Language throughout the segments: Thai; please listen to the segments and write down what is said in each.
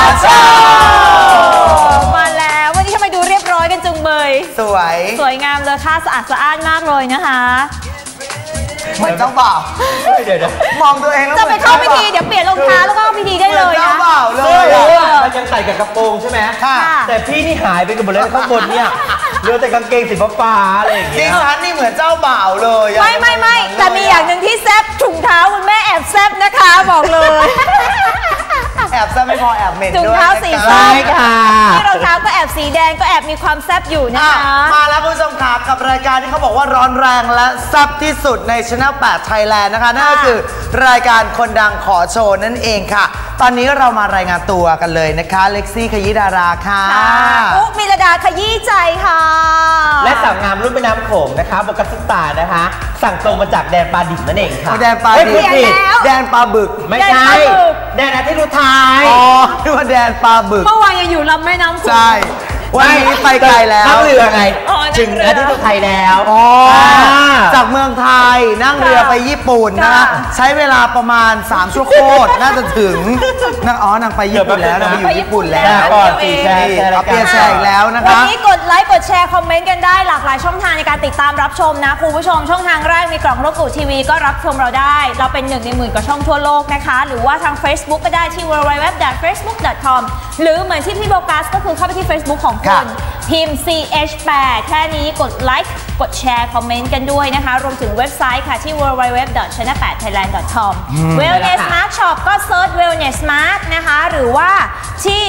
โชว์มาแล้ววันนี้ทำไมดูเรียบร้อยกันจุงเบยสวยงามเลยค่ะสะอาดสะอ้านมากเลยนะคะเหมือนเจ้าบ่าวเดี๋ยวมองตัวเองแล้วจะไปเข้าพิธีเดี๋ยวเปลี่ยนรองเท้าแล้วก็เข้าพิธีได้เลยนะเจ้าบ่าวเลยมันยังใส่กับกระโปรงใช่ไหมค่ะแต่พี่นี่หายไปกันหมดเลยข้างบนเนี่ยเหลือแต่กางเกงสีฟ้าอะไรอย่างเงี้ยดิฉันนี่เหมือนเจ้าบ่าวเลยไม่แต่มีอย่างหนึ่งที่แซ่บถุงเท้าคุณแม่แอบแซ่บนะคะบอกเลยแอบแซ่บไม่พอแอบเหม็นด้วยถุงเท้าสีส้มค่ะที่รองเท้าก็แอบสีแดงก็แอบมีความแซ่บอยู่นะคะมาแล้วคุณผู้ชมค่ะกับรายการที่เขาบอกว่าร้อนแรงและแซ่บที่สุดใน Channel 8 Thailand นะคะนั่นก็คือรายการคนดังขอโชว์นั่นเองค่ะตอนนี้เรามารายงานตัวกันเลยนะคะเล็กซี่ขยี้ดาราค่ะอุ๊กมิลดาขยี้ใจค่ะและสาวงามรุ่นแม่น้ำโขงนะคะโบกัสตานะคะสั่งตรงมาจากแดนปลาดิบนั่นเองค่ะแดนปลาดิบแดนปลาบึกไม่ใช่แดนอาทิตย์อุทัยอ๋อนี่ว่าแดนปลาบึกเมื่อวานยังอยู่ลำแม่น้ำโขงใช่วันนี้ไปไกลแล้วนั่งเรือไงถึงอาทิตย์อุทัยแล้วจากเมืองไทยนั่งเรือไปญี่ปุ่นนะใช้เวลาประมาณ3 ชั่วโคตรน่าจะถึงนางไปญี่ปุ่นแล้วนางไปอยู่ญี่ปุ่นแล้วก่อนตีแชร์เปลี่ยนแชร์อีกแล้วนะคะวันนี้กดไลค์กดแชร์คอมเมนต์กันได้หลากหลายช่องทางในการติดตามรับชมนะคุณผู้ชมช่องทางแรกมีกล่องนกกูทีวีก็รับชมเราได้เราเป็น1 ใน 10,000 กว่าช่องทั่วโลกนะคะหรือว่าทาง Facebook ก็ได้ที่ www.facebook.com หรือเหมือนที่พี่โบกัสก็คือเข้าไปที่ Facebook ของคุณพิมพ์ CH8 แค่นี้กดไลค์กดแชร์คอมเมนต์กันด้วยนะคะรวมถึงเว็บไซต์ค่ะที่ www.channel8thailand.com Wellness Mark Shop ก็เซิร์ช Wellness Mark นะคะหรือว่าที่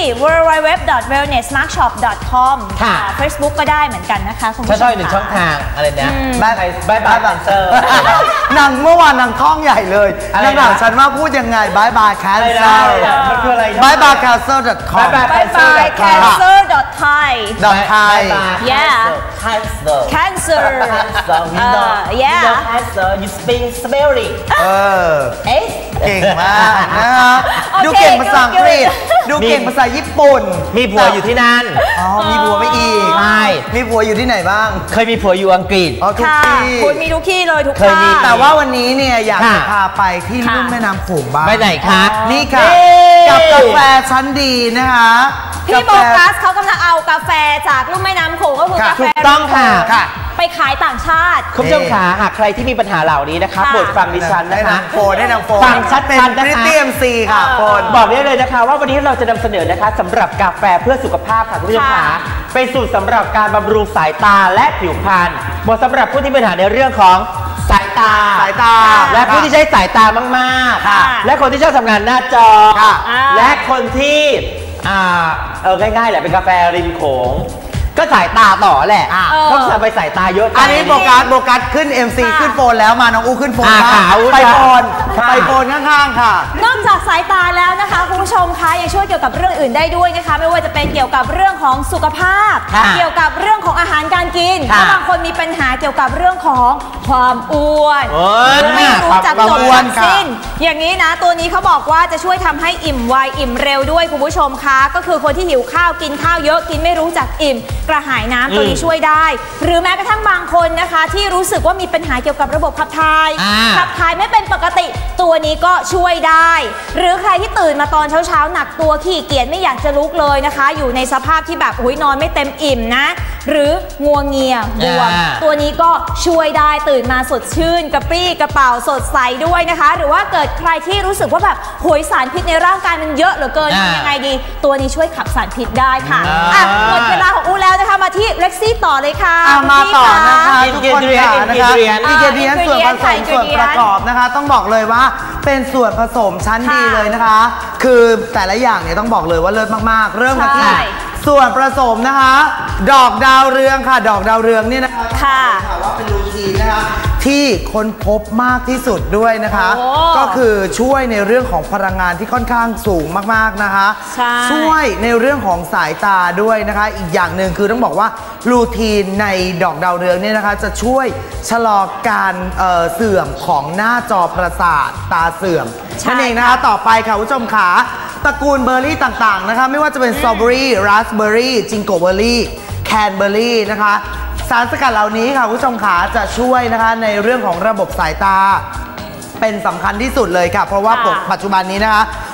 www.wellnessmarkshop.com ค่ะ Facebook ก็ได้เหมือนกันนะคะคุณผู้ชมช่วย1 ช่องทางอะไรเนี่ยบายบันเซอร์นางเมื่อวานนางท่องใหญ่เลยนางถามฉันว่าพูดยังไงบายบายแคนเซอร์มันคืออะไรบายบายแคนเซอร์ .com บายบายแคนเซอร์ .thai yeah cancer yeah cancer you speak spelling เก่งมากนะครับดูเก่งภาษาอังกฤษดูเก่งภาษาญี่ปุ่นมีผัวอยู่ที่นั่นมีผัวไม่อีกใช่มีผัวอยู่ที่ไหนบ้างเคยมีผัวอยู่อังกฤษทุกที่คุณมีทุกที่เลยทุกที่แต่ว่าวันนี้เนี่ยอยากจะพาไปที่ลุ่มแม่น้ำโขงบ้างไปไหนคะนี่ค่ะกับกาแฟชั้นดีนะคะพี่โบกัสเขากำลังเอากาแฟจากลุ่มแม่น้ำโขงก็คือกาแฟต้องค่ะไปขายต่างชาติคุณผู้ชมขาหากใครที่มีปัญหาเหล่านี้นะคะโปรดฟังดิฉันนะคะได้นางโฟนฟังชัดๆนะคะเป็นTMC ค่ะโฟนบอกได้เลยนะคะว่าวันนี้เราจะนำเสนอนะคะสำหรับกาแฟเพื่อสุขภาพค่ะคุณผู้ชมขาเป็นสูตรสำหรับการบำรุงสายตาและผิวพรรณเหมาะสำหรับผู้ที่มีปัญหาในเรื่องของสายตาและผู้ที่ใช้สายตามากๆและคนที่ชอบทำงานหน้าจอและคนที่ง่ายๆแหละเป็นกาแฟริมโขงก็สายตาต่อแหละต้องไปสายตาเยอะอันนี้โบกัสขึ้น MC ขึ้นโฟนแล้วมาน้องอูขึ้นโฟนไปโฟนข้างๆค่ะนอกจากสายตาแล้วนะคะคุณผู้ชมคะยังช่วยเกี่ยวกับเรื่องอื่นได้ด้วยนะคะไม่ว่าจะเป็นเกี่ยวกับเรื่องของสุขภาพเกี่ยวกับเรื่องของอาหารการกินบางคนมีปัญหาเกี่ยวกับเรื่องของความอ้วนไม่รู้จักจบจักสิ้นอย่างนี้นะตัวนี้เขาบอกว่าจะช่วยทำให้อิ่มไวอิ่มเร็วด้วยคุณผู้ชมคะก็คือคนที่หิวข้าวกินข้าวเยอะกินไม่รู้จักอิ่มกระหายน้ำตัวนี้ช่วยได้หรือแม้กระทั่งบางคนนะคะที่รู้สึกว่ามีปัญหาเกี่ยวกับระบบขับถ่ายไม่เป็นปกติตัวนี้ก็ช่วยได้หรือใครที่ตื่นมาตอนเช้าหนักตัวขี้เกียจไม่อยากจะลุกเลยนะคะอยู่ในสภาพที่แบบนอนไม่เต็มอิ่มนะหรืองัวเงียบวมตัวนี้ก็ช่วยได้ตื่นมาสดชื่นกระปรี้กระเป๋าสดใสด้วยนะคะหรือว่าเกิดใครที่รู้สึกว่าแบบสารพิษในร่างกายมันเยอะเหลือเกินยังไงดีตัวนี้ช่วยขับสารพิษได้ค่ะหมดเวลาของอูแล้วนะคะมาที่เล็กซี่ต่อเลยค่ะมาต่อนะคะทุกคนค่ะนะคะอินเกเดียนส่วนผสมส่วนประกอบนะคะต้องบอกเลยว่าเป็นส่วนผสมชั้นดีเลยนะคะคือแต่ละอย่างเนี่ยต้องบอกเลยว่าเลิศมากๆเริ่มมาที่ส่วนผสมนะคะดอกดาวเรืองค่ะดอกดาวเรืองเนี่ยนะคะว่าเป็นรูทีนนะคะที่ค้นพบมากที่สุดด้วยนะคะก็คือช่วยในเรื่องของพลังงานที่ค่อนข้างสูงมากๆนะคะช่วยในเรื่องของสายตาด้วยนะคะอีกอย่างหนึ่งคือต้องบอกว่ารูทีนในดอกดาวเรืองเนี่ยนะคะจะช่วยชะลอการเสื่อมของหน้าจอประสาทตาเสื่อมนั่นเองนะคะต่อไปค่ะผู้ชมขาตระกูลเบอร์รี่ต่างๆนะคะไม่ว่าจะเป็นสตรอเบอรี่ราสเบอร์รี่จิงโกเบอร์รี่แคนเบอร์รี่นะคะสารสกัดเหล่านี้ค่ะผู้ชมขาจะช่วยนะคะในเรื่องของระบบสายตาเป็นสำคัญที่สุดเลยค่ะเพราะว่าปัจจุบันนี้นะคะ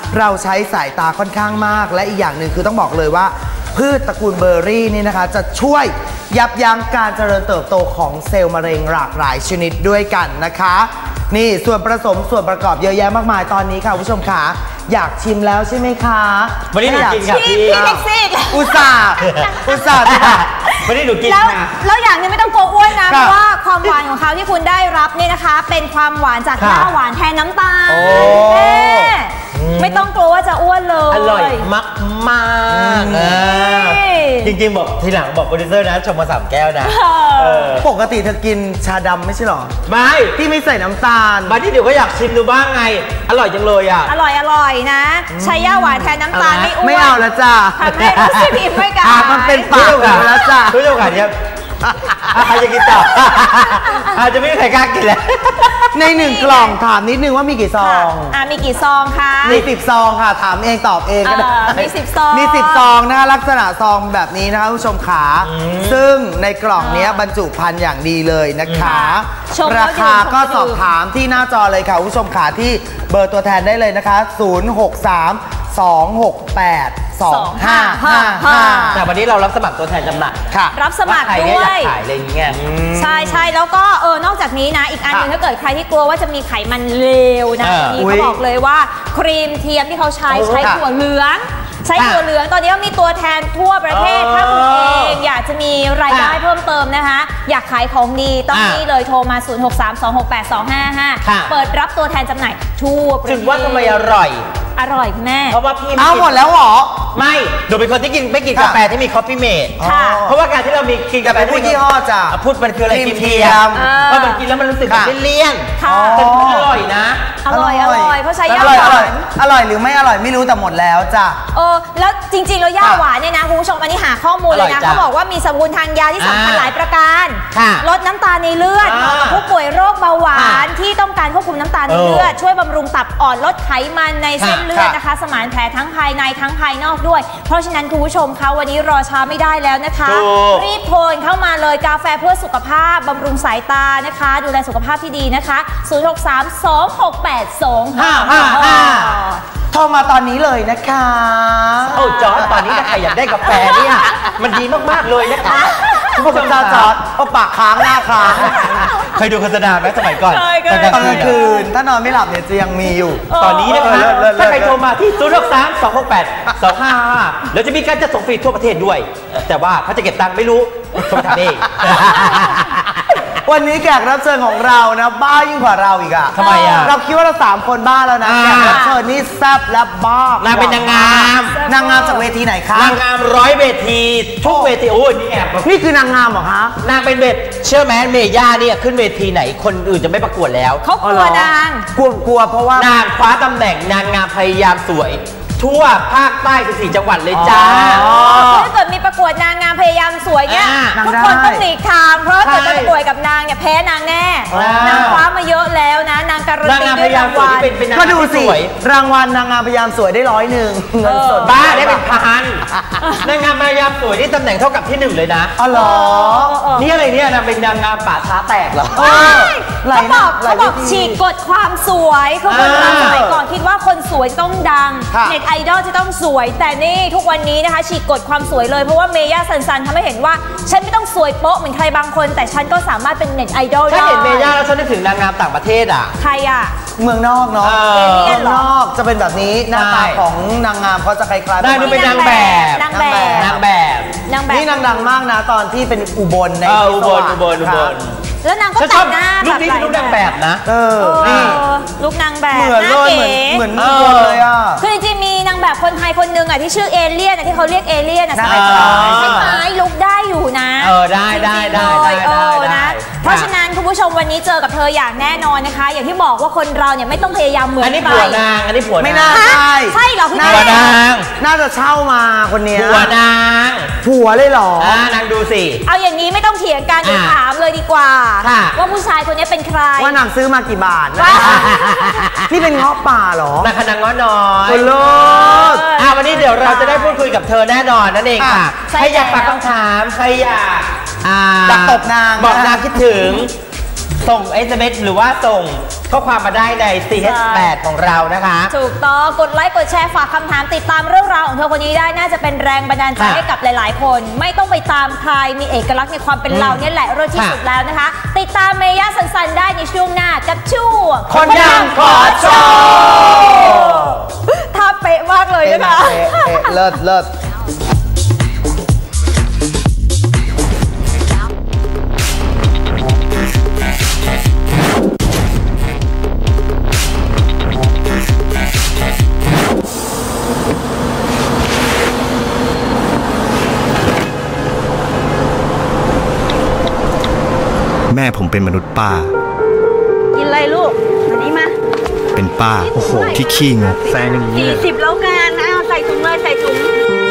เราใช้สายตาค่อนข้างมากและอีกอย่างหนึ่งคือต้องบอกเลยว่าพืชตระกูลเบอร์รี่นี่นะคะจะช่วยยับยั้งการเจริญเติบโตของเซลล์มะเร็งหลากหลายชนิดด้วยกันนะคะนี่ส่วนผสมส่วนประกอบเยอะแยะมากมายตอนนี้ค่ะคุณผู้ชมค่ะอยากชิมแล้วใช่ไหมคะวันนี้หนูกินค่ะพี่พี่เม็กซี่อุตส่าห์วันนี้หนูกินค่ะแล้วอย่างนึงไม่ต้องกลัวอ้วนนะเพราะว่าความหวานของเขาที่คุณได้รับเนี่ยนะคะเป็นความหวานจากหญ้าหวานแทนน้ำตาลไม่ต้องกลัวว่าจะอ้วนเลยอร่อยมากจริงๆบอกทีหลังบอกโปรดิวเซอร์นะชมมา3 แก้วนะปกติเธอกินชาดำไม่ใช่หรอไม่ที่ไม่ใส่น้ำตาลมาที่เดี๋ยวก็อยากชิมดูบ้างไงอร่อยจังเลยอ่ะอร่อยนะใช้หญ้าหวานแทนน้ำตาลไม่อ้วนไม่เอาแล้วจ้าทำให้รู้สึกผิดไม่กันมันเป็นปากแล้วจ้าทุกโอกาสเนี่ยใครจะกินต่ออาจจะไม่มีใครกล้ากินแล้วใน1 กล่องถามนิดนึงว่ามีกี่ซองมีกี่ซองคะมี10 ซองค่ะถามเองตอบเองก็ได้มี10 ซองมี10 ซองนะคะลักษณะซองแบบนี้นะคะผู้ชมขาซึ่งในกล่องนี้บรรจุภัณฑ์อย่างดีเลยนะคะราคาก็สอบถามที่หน้าจอเลยค่ะผู้ชมขาที่เบอร์ตัวแทนได้เลยนะคะ063-268-2555 แต่วันนี้เรารับสมัครตัวแทนจำหน่ายค่ะรับสมัครด้วยขายอะไรเงี้ยใช่แล้วก็นอกจากนี้นะอีกอันหนึ่งถ้าเกิดใครที่กลัวว่าจะมีไขมันเลวนะวันนี้เขาบอกเลยว่าครีมเทียมที่เขาใช้ถั่วเหลืองตอนนี้มีตัวแทนทั่วประเทศถ้าคุณเองอยากจะมีรายได้เพิ่มเติมนะคะอยากขายของดีต้องนี่เลยโทรมา063-268-255เปิดรับตัวแทนจำหน่ายทั่วประเทศถึงว่าทำไมอร่อยคุณแม่เพราะว่าพี่หมดแล้วหรอไม่หนูเป็นคนที่ไม่กินกาแฟที่มีคอฟฟี่เมดเพราะว่าการที่เรามีกินกาแฟพูดยี่ห้อจ้ะพูดมันคืออะไรกินเทียมเพราะมันกินแล้วมันรู้สึกแบบเลี่ยนแต่อร่อยนะอร่อยเพราะใช้หญ้าหวานอร่อยหรือไม่อร่อยไม่รู้แต่หมดแล้วจ้ะแล้วจริงๆแล้วหญ้าหวานเนี่ยนะคุณผู้ชมอันนี้หาข้อมูลเลยนะเขาบอกว่ามีสรรพคุณทางยาที่สำคัญหลายประการลดน้ำตาลในเลือดผู้ป่วยโรคเบาหวานที่ต้องการควบคุมน้ำตาลในเลือดช่วยบำรุงตับอ่อนลดไขมันในเส้นเลือดนะคะสมานแผลทั้งภายในทั้งภายนอกด้วยเพราะฉะนั้นคุณผู้ชมคะวันนี้รอช้าไม่ได้แล้วนะคะรีบโทรเข้ามาเลยกาแฟเพื่อสุขภาพบำรุงสายตานะคะดูแลสุขภาพที่ดีนะคะ 063-268-255โทรมาตอนนี้เลยนะคะจอร์จตอนนี้ถ้าใครอยากได้กาแฟเนี่ยมันดีมากๆเลยนะคะคุณผู้ชมจอร์จปากค้างหน้าค้างเคยดูโฆษณาไหมสมัยก่อนตอนกลางคืนถ้านอนไม่หลับเนี่ยจะยังมีอยู่ตอนนี้นะคะถ้าใครโทรมาที่063-268-255แล้วจะมีการจัดส่งฟรีทั่วประเทศด้วยแต่ว่าเขาจะเก็บตังค์ไม่รู้โทรทางนี้วันนี้แขกรับเชิญของเรานะบ้ายิ่งกว่าเราอีกอะทำไมอะเราคิดว่าเรา3 คนบ้าแล้วนะแขกรับเชิญนี่แซ่บและบ้านางเป็นนางงามจากเวทีไหนคะนางงาม100 เวทีทุกเวทีโอ้ยนี่แอบนี่คือนางงามเหรอคะนางเป็นเชื่อไหมเมย่าเนี่ยขึ้นเวทีไหนคนอื่นจะไม่ประกวดแล้วเขากลัวนางกลัวเพราะว่านางคว้าตำแหน่งนางงามพยายามสวยทั่วภาคใต้14 จังหวัดเลยจ้าถ้าเกิดมีประกวดนางงามพยายามสวยเนี่ยทุกคนต้องหลีกทางเพราะจะประกวดกับนางเนี่ยแพ้นางแน่นางคว้ามาเยอะแล้วนะนางการันตีด้วยรางวัลก็ดูสิรางวัลนางงามพยายามสวยได้100เงินสดบ้าได้เป็นพันนางงามพยายามสวยนี่ตำแหน่งเท่ากับที่1เลยนะอ๋อเหรอนี่อะไรเนี่ยนางเป็นนางงามป่าช้าแตกเหรอเขาบอกฉีกกฎความสวยคือคนสมัยก่อนคิดว่าคนสวยต้องดังเน็ตไอดอลจะต้องสวยแต่นี่ทุกวันนี้นะคะฉีกกฎความสวยเลยเพราะว่าเมย่าซันทำให้เห็นว่าฉันไม่ต้องสวยโป๊ะเหมือนใครบางคนแต่ฉันก็สามารถเป็นเน็ตไอดอลได้ถ้าเห็นเมย่าแล้วฉันนึกถึงนางงามต่างประเทศอ่ะใครอ่ะเมืองนอกเนาะเมืองนอกจะเป็นแบบนี้หน้าตาของนางงามเขาจะคล้ายๆได้ดูเป็นนางแบบนี่นางดังมากนะตอนที่เป็นอุบลในอุบลแล้วนางก็แต่งหน้าแบบนี้ลูกนางแบบนะนี่ลูกนางแบบหน้าเก๋เหมือนเลยอ่ะคือจริงๆมีนางแบบคนไทยคนนึงอ่ะที่ชื่อเอเลี่ยนที่เขาเรียกเอเลี่ยนสมัยก่อนคล้ายๆลุกได้อยู่นะได้นะเพราะฉะนั้นคุณผู้ชมวันนี้เจอกับเธออย่างแน่นอนนะคะอย่างที่บอกว่าคนเราเนี่ยไม่ต้องพยายามเหมือนใครอันนี้ผัวนางไม่น่าใช่เหรอพี่ผัวนางน่าจะเช่ามาคนนี้ผัวนางผัวเลยเหรอนางดูสิเอาอย่างนี้ไม่ต้องเถียงกันถามเลยดีกว่าว่าผู้ชายคนนี้เป็นใครว่านางซื้อมากี่บาทนี่เป็นเงาะป่าเหรอนางขนาดเงาะน้อยโลดวันนี้เดี๋ยวเราจะได้พูดคุยกับเธอแน่นอนนั่นเองค่ะใครอยากฝากคำถามใครอยากตบนางบอกนางคิดถึงส่ง SMS หรือว่าส่งข้อความมาได้ใน CH8 ของเรานะคะถูกต้องกดไลค์กดแชร์ฝากคำถามติดตามเรื่องราวของเธอคนนี้ได้น่าจะเป็นแรงบันดาลใจให้กับหลายๆคนไม่ต้องไปตามใครมีเอกลักษณ์ในความเป็นเราเนี่ยแหละเรื่องที่สุดแล้วนะคะ ติดตามเมย่าสันๆได้ในช่วงหน้ากับช่วงคนดังขอโชว์ท่าเป๊ะมากเลยนะคะเลิศแม่ผมเป็นมนุษย์ป้ากินอะไรลูกอันนี้มาเป็นป้าโอ้โหที่ขี้งกแซงอย่างนี้ 40แล้วกันเอาใส่ถุงเลยใส่ถุง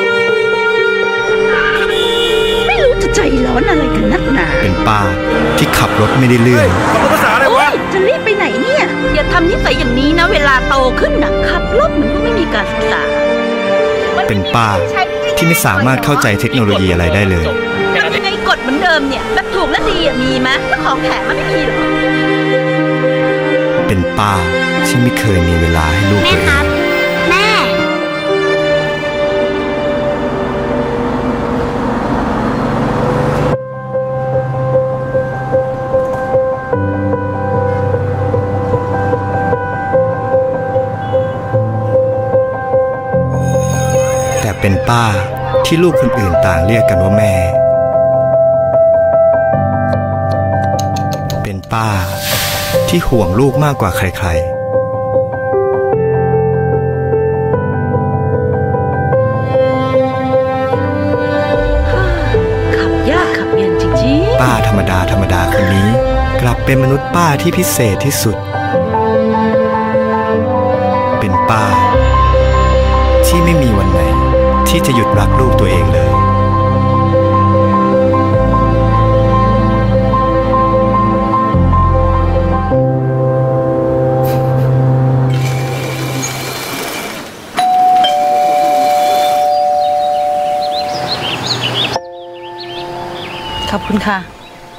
ไม่รู้จะใจร้อนอะไรกันนักหนาเป็นป้าที่ขับรถไม่ได้เรื่องภาษาอะไรวะจะรีบไปไหนเนี่ยอย่าทำนิสัยอย่างนี้นะเวลาโตขึ้นนะขับรถเหมือนไม่มีการศึกษาเป็นป้าที่ไม่สามารถเข้าใจเทคโนโลยีอะไรได้เลยทำยังไงกฎเหมือนเดิมเนี่ยแบบถูกและดีมีไหมถ้าของแถมมันไม่มีหรอกเป็นป้าที่ไม่เคยมีเวลาให้ลูกตัวเองแม่แต่เป็นป้าที่ลูกคนอื่นต่างเรียกกันว่าแม่ เป็นป้าที่ห่วงลูกมากกว่าใครๆขับยากขับเย็นจริงๆป้าธรรมดาคนนี้กลับเป็นมนุษย์ป้าที่พิเศษที่สุด เป็นป้าที่ไม่มีวันไหนที่จะหยุดรักลูกตัวเองเลยขอบคุณค่ะ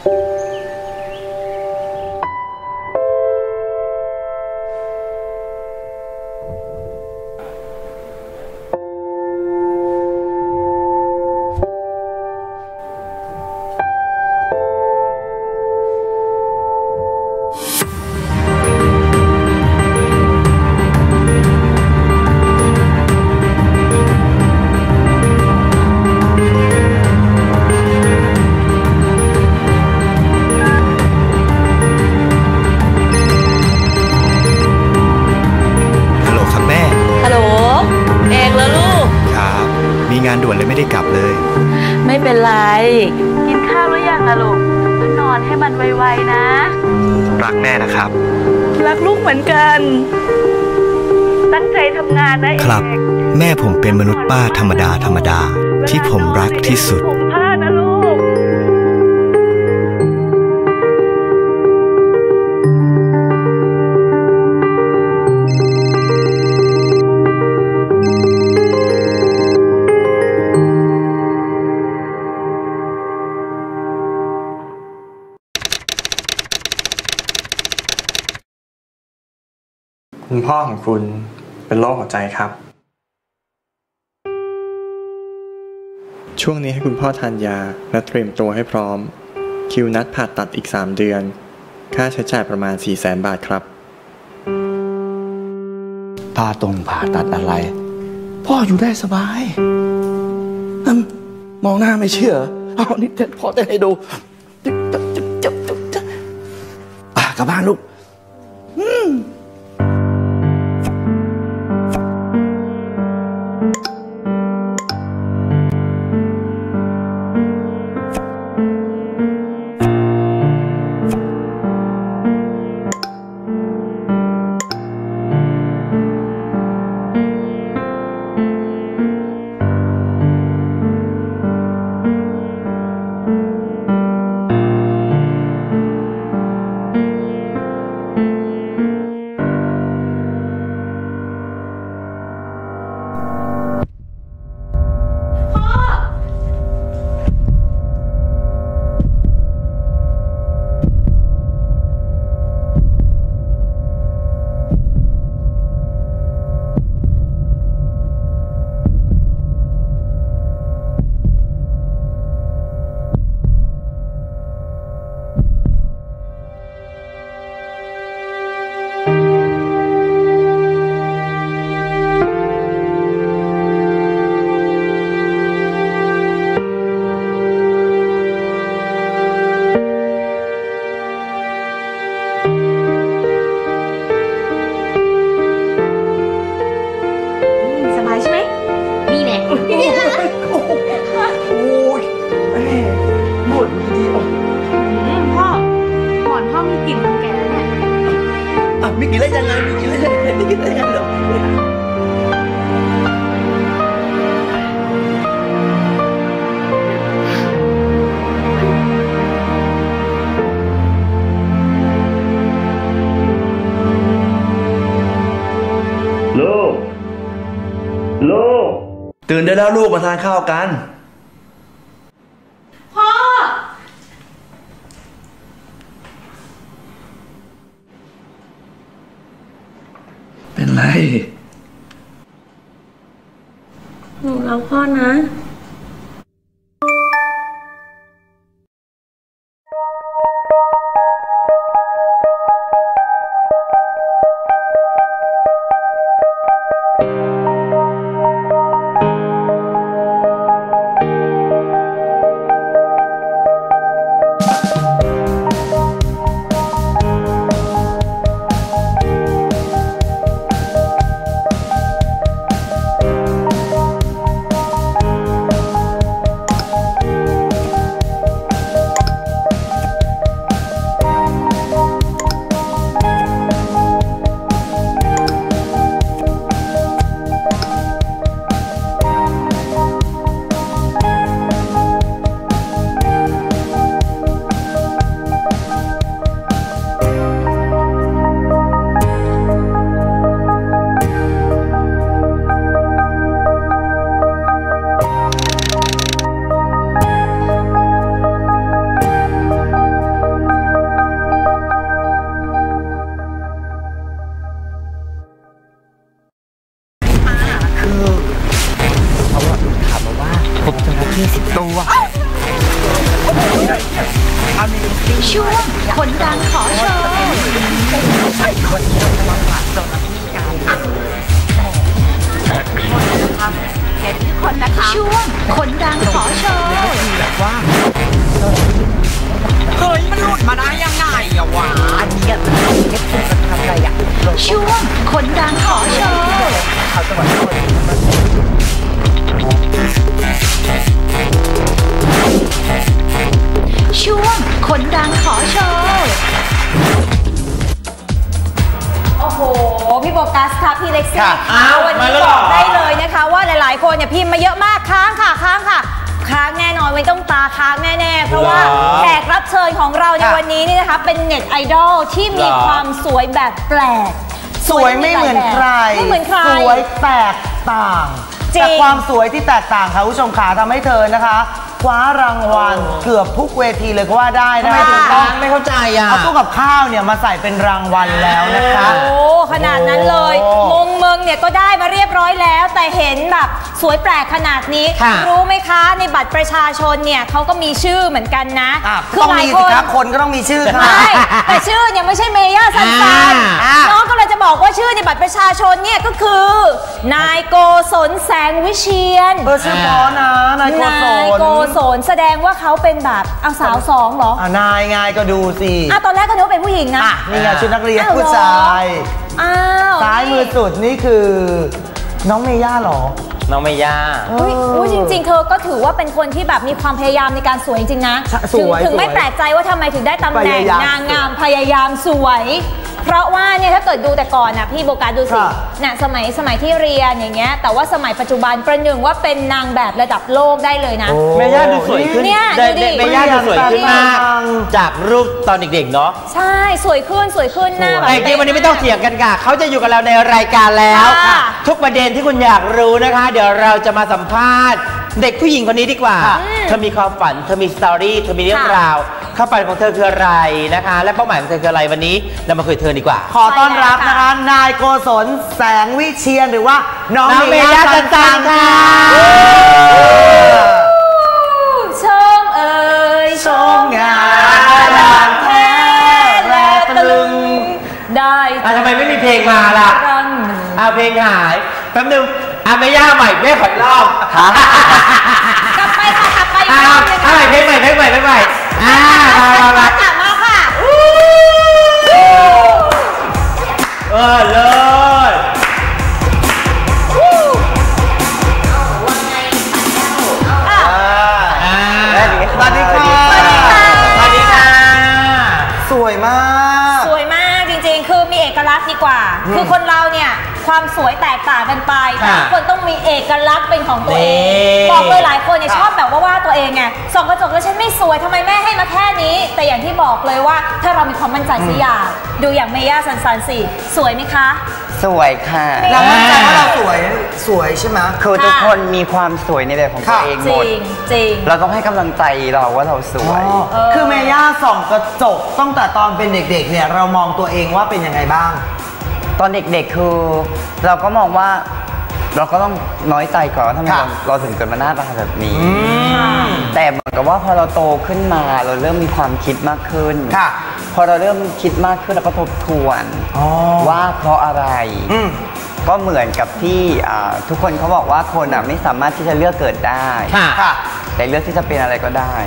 งานด่วนเลยไม่ได้กลับเลยไม่เป็นไรกินข้าวหรือยังอะลูกนอนให้มันไวๆนะรักแม่นะครับรักลูกเหมือนกันตั้งใจทำงานนะครับแม่ผมเป็นมนุษย์ป้าธรรมดาที่ผมรักที่สุดผมพลาดนะลูกคุณพ่อของคุณเป็นโรคหัวใจครับช่วงนี้ให้คุณพ่อทานยาและเตรียมตัวให้พร้อมคิวนัดผ่าตัดอีก3 เดือนค่าใช้จ่ายประมาณ 400,000 บาทครับป้าต้องผ่าตัดอะไรพ่ออยู่ได้สบายมองหน้าไม่เชื่อเอานี่พ่อเต้นให้ดูกลับบ้านลูกลูกตื่นได้แล้วลูกมาทานข้าวกันพ่อเป็นไรหนูรักพ่อนะช่วงคนดังขอโชว์ช่วงคนดังขอโชว์เฮ้ยมันหลุดมาได้ยังไงอะวะอันนี้มันทำอะไรอะช่วงคนดังขอโชว์ช่วงคนดังขอโชว์โอ้โหพี่โบกัสค่ะพี่เล็กซี่ค่ะวันนี้บอกได้เลยนะคะว่าหลายๆคนเนี่ยพิมพ์มาเยอะมากค้างค่ะค้างแน่นอนไม่ต้องตาค้างแน่ๆเพราะว่าแขกรับเชิญของเราในวันนี้นี่นะคะเป็นเน็ตไอดอลที่มีความสวยแบบแปลกสวยไม่เหมือนใครสวยแตกต่างแต่ความสวยที่แตกต่างค่ะผู้ชมขาทำให้เธอนะคะคว้ารางวัลเกือบทุกเวทีเลยก็ว่าได้นะไม่ถึงต้องไม่เข้าใจอ่ะเอาตู้กับข้าวเนี่ยมาใส่เป็นรางวัลแล้วนะคะโอ้ขนาดนั้นเลยมงเมืองเนี่ยก็ได้มาเรียบร้อยแล้วแต่เห็นแบบสวยแปลกขนาดนี้รู้ไหมคะในบัตรประชาชนเนี่ยเขาก็มีชื่อเหมือนกันนะต้องมีสิครับคนก็ต้องมีชื่อค่ะแต่ชื่อเนี่ยไม่ใช่เมย่าซันน้องก็เลยจะบอกว่าชื่อในบัตรประชาชนเนี่ยก็คือนายโกศลแสงวิเชียรชื่อพอนะนายโกศลแสดงว่าเขาเป็นแบบเอาสาวสองเหรอนายไงก็ดูสิตอนแรกก็นึกว่าเป็นผู้หญิงนะนี่ไงชุดนักเรียนผู้ชายซ้ายมือสุดนี่คือน้องเมย่าหรอน้องเมย่าจริงๆเธอก็ถือว่าเป็นคนที่แบบมีความพยายามในการสวยจริงๆนะถึงไม่แปลกใจว่าทำไมถึงได้ตำแหน่งนางงามพยายามสวยเพราะว่าเนี่ยถ้าเกิดดูแต่ก่อนนะพี่โบกัสดูสิเนี่ยสมัยที่เรียนอย่างเงี้ยแต่ว่าสมัยปัจจุบันประหนึ่งว่าเป็นนางแบบระดับโลกได้เลยนะเมย่าดูสวยขึ้นเนี่ยเมย่าดูสวยขึ้นมากจากรูปตอนเด็กๆเนาะใช่สวยขึ้นหน้าแต่จริงวันนี้ไม่ต้องเถียงกันค่ะเขาจะอยู่กับเราในรายการแล้วทุกประเด็นที่คุณอยากรู้นะคะเดี๋ยวเราจะมาสัมภาษณ์เด็กผู้หญิงคนนี้ดีกว่าเธอมีความฝันเธอมีสตอรี่เธอมีเรื่องราวข้าฝันของเธอคืออะไรนะคะและเป้าหมายของเธอคืออะไรวันนี้เรามาคุยเธอดีกว่าขอต้อนรับนะคะนายโกศลแสงวิเชียรหรือว่าน้องเมย่าจันค่ะชมเอ่ยชมงานแท้และตะลึงได้ทำไมไม่มีเพลงมาล่ะเพลงหายแป๊บนึงเมย่าใหม่แม่ขอรอบกลับไปเพลงใหม่มาค่ะเลยสวัสดีค่ะสวยมากจริงๆคือมีเอกลักษณ์ดีกว่าคือคนเราเนี่ยความสวยแตกต่างกันไปทุกคนต้องมีเอกลักษณ์เป็นของตัวเองบอกเลยหลายคนเนี่ยชอบแบบว่าตัวเองไงส่องกระจกแล้วฉันไม่สวยทำไมแม่ให้มาแค่นี้แต่อย่างที่บอกเลยว่าถ้าเรามีความมั่นใจสักอย่างดูอย่างเมย่าซันสิสวยไหมคะสวยค่ะเรามั่นใจว่าเราสวยใช่ไหมคือทุกคนมีความสวยในแบบของตัวเองหมดจริงเราต้องให้กำลังใจเราว่าเราสวยคือเมย่าส่องกระจกตั้งแต่ตอนเป็นเด็กๆเนี่ยเรามองตัวเองว่าเป็นยังไงบ้างตอนเด็กๆคือเราก็มองว่าเราก็ต้องน้อยใจก่อนทำไมเราถึงเกิดมาหน้าตาแบบนี้แต่เหมือนกับว่าพอเราโตขึ้นมาเราเริ่มมีความคิดมากขึ้นพอเราเริ่มคิดมากขึ้นเราก็ทบทวนว่าเพราะอะไรก็เหมือนกับที่ทุกคนเขาบอกว่าคนไม่สามารถที่จะเลือกเกิดได้แต่เลือกที่จะเป็นอะไรก็ได้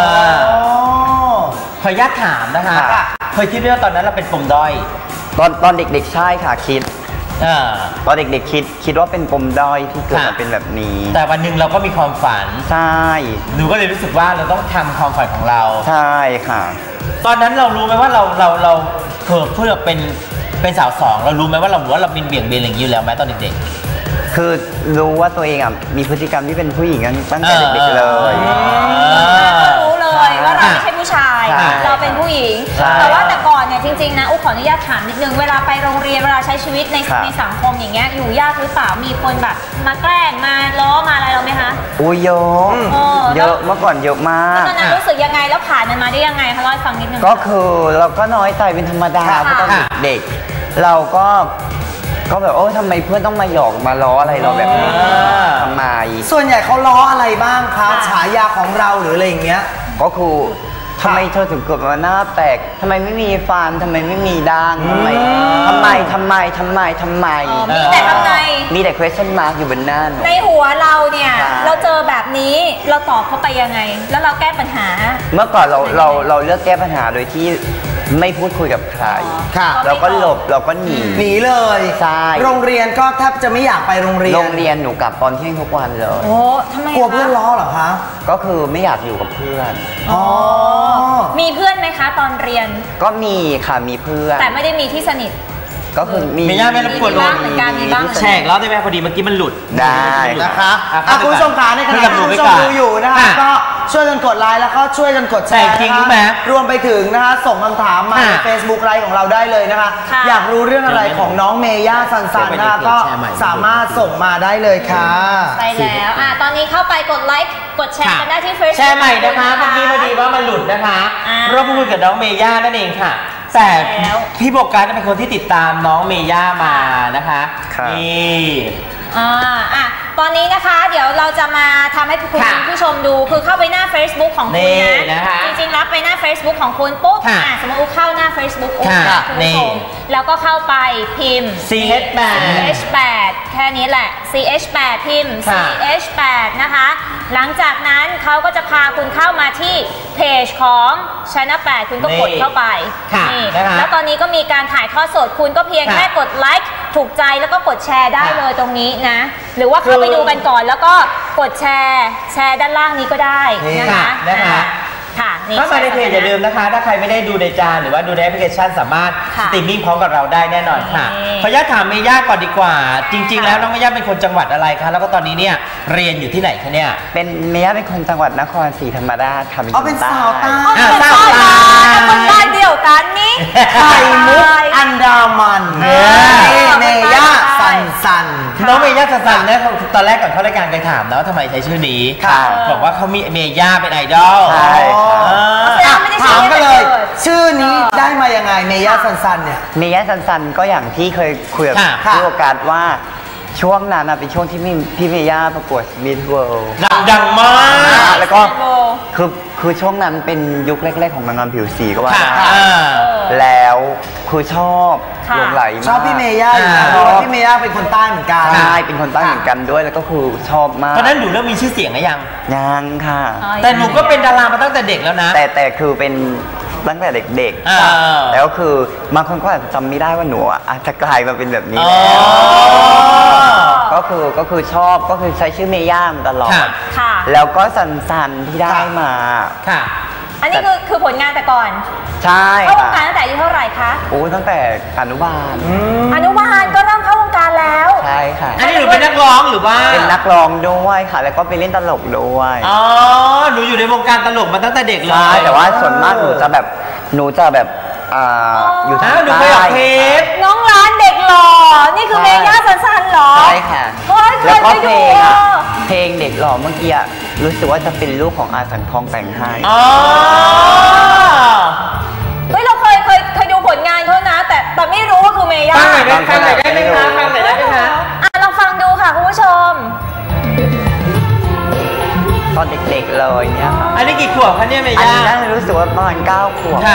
ขออนุญาตถามนะคะเคยคิดว่าตอนนั้นเราเป็นปมด้อยตอนเด็กๆใช่ค่ะคิดตอนเด็กๆคิดว่าเป็นปมด้อยที่เกิดมาเป็นแบบนี้แต่วันหนึ่งเราก็มีความฝันใช่หนูก็เลยรู้สึกว่าเราต้องทำความฝันของเราใช่ค่ะตอนนั้นเรารู้ไหมว่าเราเพื่อเป็นสาวสองเรารู้ไหมว่าเราเป็นเบี่ยงเบนอย่างนี้อยู่แล้วไหมตอนเด็กๆคือรู้ว่าตัวเองมีพฤติกรรมที่เป็นผู้หญิงตั้งแต่เด็กๆเลยรู้เลยว่าเราไม่ใช่ผู้ชายเราเป็นผู้หญิงแต่ว่าแต่ก่อนเนี่ยจริงๆนะขออนุญาตถามนิดนึงเวลาไปโรงเรียนเวลาใช้ชีวิตในสังคมอย่างเงี้ยอยู่ยากหรือเปล่ามีคนแบบมาแกล้งมาล้อมาอะไรเราไหมคะอุ้ยเยอะเมื่อก่อนเยอะมากตอนนั้นรู้สึกยังไงแล้วผ่านมันมาได้ยังไงคะเล่าให้ฟังนิดนึงก็คือเราก็น้อยใจเป็นธรรมดาเพราะตอนเด็กเราก็แบบทำไมเพื่อนต้องมาหยอกมาล้ออะไรเราแบบนี้ทำไมส่วนใหญ่เขาล้ออะไรบ้างคะฉายาของเราหรืออะไรอย่างเงี้ยก็คือทำไมเธอถึงเกิดมาหน้าแตกทำไมไม่มีฟันทำไมไม่มีด่างทำไมมีแต่ทำไมมีแต่ question mark อยู่บนหน้าในหัวเราเนี่ยเราเจอแบบนี้เราตอบเขาไปยังไงแล้วเราแก้ปัญหาเมื่อก่อนเราเลือกแก้ปัญหาโดยที่ไม่พูดคุยกับใครเราก็หลบเราก็หนีเลยใช่โรงเรียนก็แทบจะไม่อยากไปโรงเรียนหนูกลับตอนเที่ยงทุกวันเลยโอ้ทำไมกลัวเพื่อนล้อเหรอคะก็คือไม่อยากอยู่กับเพื่อนมีเพื่อนไหมคะตอนเรียนก็มีค่ะมีเพื่อนแต่ไม่ได้มีที่สนิทก็คือมีย่าไม่รบกวนแฉกแล้วได้ไหมพอดีเมื่อกี้มันหลุดได้นะคะคุณผู้ชมขาในขณะที่คุณผู้ชมดูอยู่นะคะก็ช่วยกันกดไลค์แล้วก็ช่วยกันกดแชร์จริงไหมรวมไปถึงนะคะส่งคำถามมาใน Facebook ไลฟ์ของเราได้เลยนะคะอยากรู้เรื่องอะไรของน้องเมย่าซันนะคะก็สามารถส่งมาได้เลยค่ะใช่แล้วตอนนี้เข้าไปกดไลค์กดแชร์กันได้ที่ Facebook แชร์ใหม่นะคะเมื่อกี้พอดีว่ามันหลุดนะคะเราพูดกับน้องเมย่านั่นเองค่ะแต่พี่โบกัสเป็นคนที่ติดตามน้องเมย่ามานะคะนี่ตอนนี้นะคะเดี๋ยวเราจะมาทำให้คุณผู้ชมดูคือเข้าไปหน้า Facebook ของคุณนะจริงๆแล้วไปหน้า Facebook ของคุณปุ๊บสมมติเข้าหน้า Facebook คุณผู้ชมแล้วก็เข้าไปพิมพ์ CH8 แค่นี้แหละ CH8 พิมพ์ CH8 นะคะหลังจากนั้นเขาก็จะพาคุณเข้ามาที่เพจของ Channel 8คุณก็กดเข้าไปนี่แล้วตอนนี้ก็มีการถ่ายทอดสดคุณก็เพียงแค่กดไลค์ถูกใจแล้วก็กดแชร์ได้เลยตรงนี้นะหรือว่าเข้าไปดูกันก่อนแล้วก็กดแชร์ด้านล่างนี้ก็ได้นะคะถ้ามาในเพจอย่าลืมนะคะถ้าใครไม่ได้ดูในจานหรือว่าดูในแอปพลิเคชันสามารถสตรีมมิ่งพร้อมกับเราได้แน่นอนค่ะขออนุญาตถามเมย่าก่อนดีกว่าจริงๆแล้วน้องเมย่าเป็นคนจังหวัดอะไรคะแล้วก็ตอนนี้เนี่ยเรียนอยู่ที่ไหนคะเนี่ยเป็นเมย่าเป็นคนจังหวัดนครศรีธรรมราชค่ะเป็นสาวใต้คนใต้เดียวกันนี่ไข่มุกอันดามันเมย่าซันน้องเมย่าซันเนี่ยตอนแรกก่อนเข้ารายการเคยถามนะว่าทำไมใช้ชื่อนี้บอกว่าเขามีเมย่าเป็นไอดอลถามกันเลยชื่อนี้ได้มายังไงเมย่าซันเนี่ยเมย่าซันก็อย่างที่เคยคุยกับผู้ประกาศว่าช่วงนั้นเป็นช่วงที่พี่เมย่าประกวดมิสเวิลด์ดังมากแล้วก็คือช่วงนั้นเป็นยุคแรกๆของนางงามผิวสีก็ว่าแล้วคือชอบหลงไหลชอบพี่เมย่าอยู่นะเพราะพี่เมย่าเป็นคนใต้เหมือนกันใช่เป็นคนใต้เหมือนกันด้วยแล้วก็คือชอบมากตอนนั้นหนูเริ่มมีชื่อเสียงหรือยังค่ะแต่หนูก็เป็นดารามาตั้งแต่เด็กแล้วนะแต่คือเป็นตั้งแต่เด็กๆแล้วคือบางคนก็อาจจะจำไม่ได้ว่าหนูอาจจะกลายมาเป็นแบบนี้ก็คือชอบก็คือใช้ชื่อเมย่ามาตลอดแล้วก็ซันที่ได้มาอันนี้คือผลงานแต่ก่อนใช่เข้าวงการตั้งแต่อายุเท่าไหร่คะโอ้ตั้งแต่อนุบาลก็เริ่มเข้าวงการแล้วใช่ค่ะอันนี้หนูเป็นนักร้องหรือว่าเป็นนักร้องด้วยค่ะแล้วก็ไปเล่นตลกด้วยอ๋อหนูอยู่ในวงการตลกมาตั้งแต่เด็กเลยใช่แต่ว่าส่วนมากหนูจะแบบอยู่ทางใต้น้องร้านเด็กหล่อนี่คือเมย่าสันๆหรอใช่ค่ะแล้วก็เพลงเด็กหล่อเมื่อกี้รู้สึกว่าจะเป็นลูกของอาสังทองแต่งให้เฮ้ยเราเคยดูผลงานเขานะแต่ไม่รู้ว่าคือเมย่าฟังหน่อยได้ไหมคะฟังหน่อยได้ไหมคะลองฟังดูค่ะคุณผู้ชมตอนเด็กๆเลยเนี่ยค่ะอันนี้กี่ขวบคะเนี่ยเมย่าอันนี้รู้สึกว่าประมาณ9 ขวบค่ะ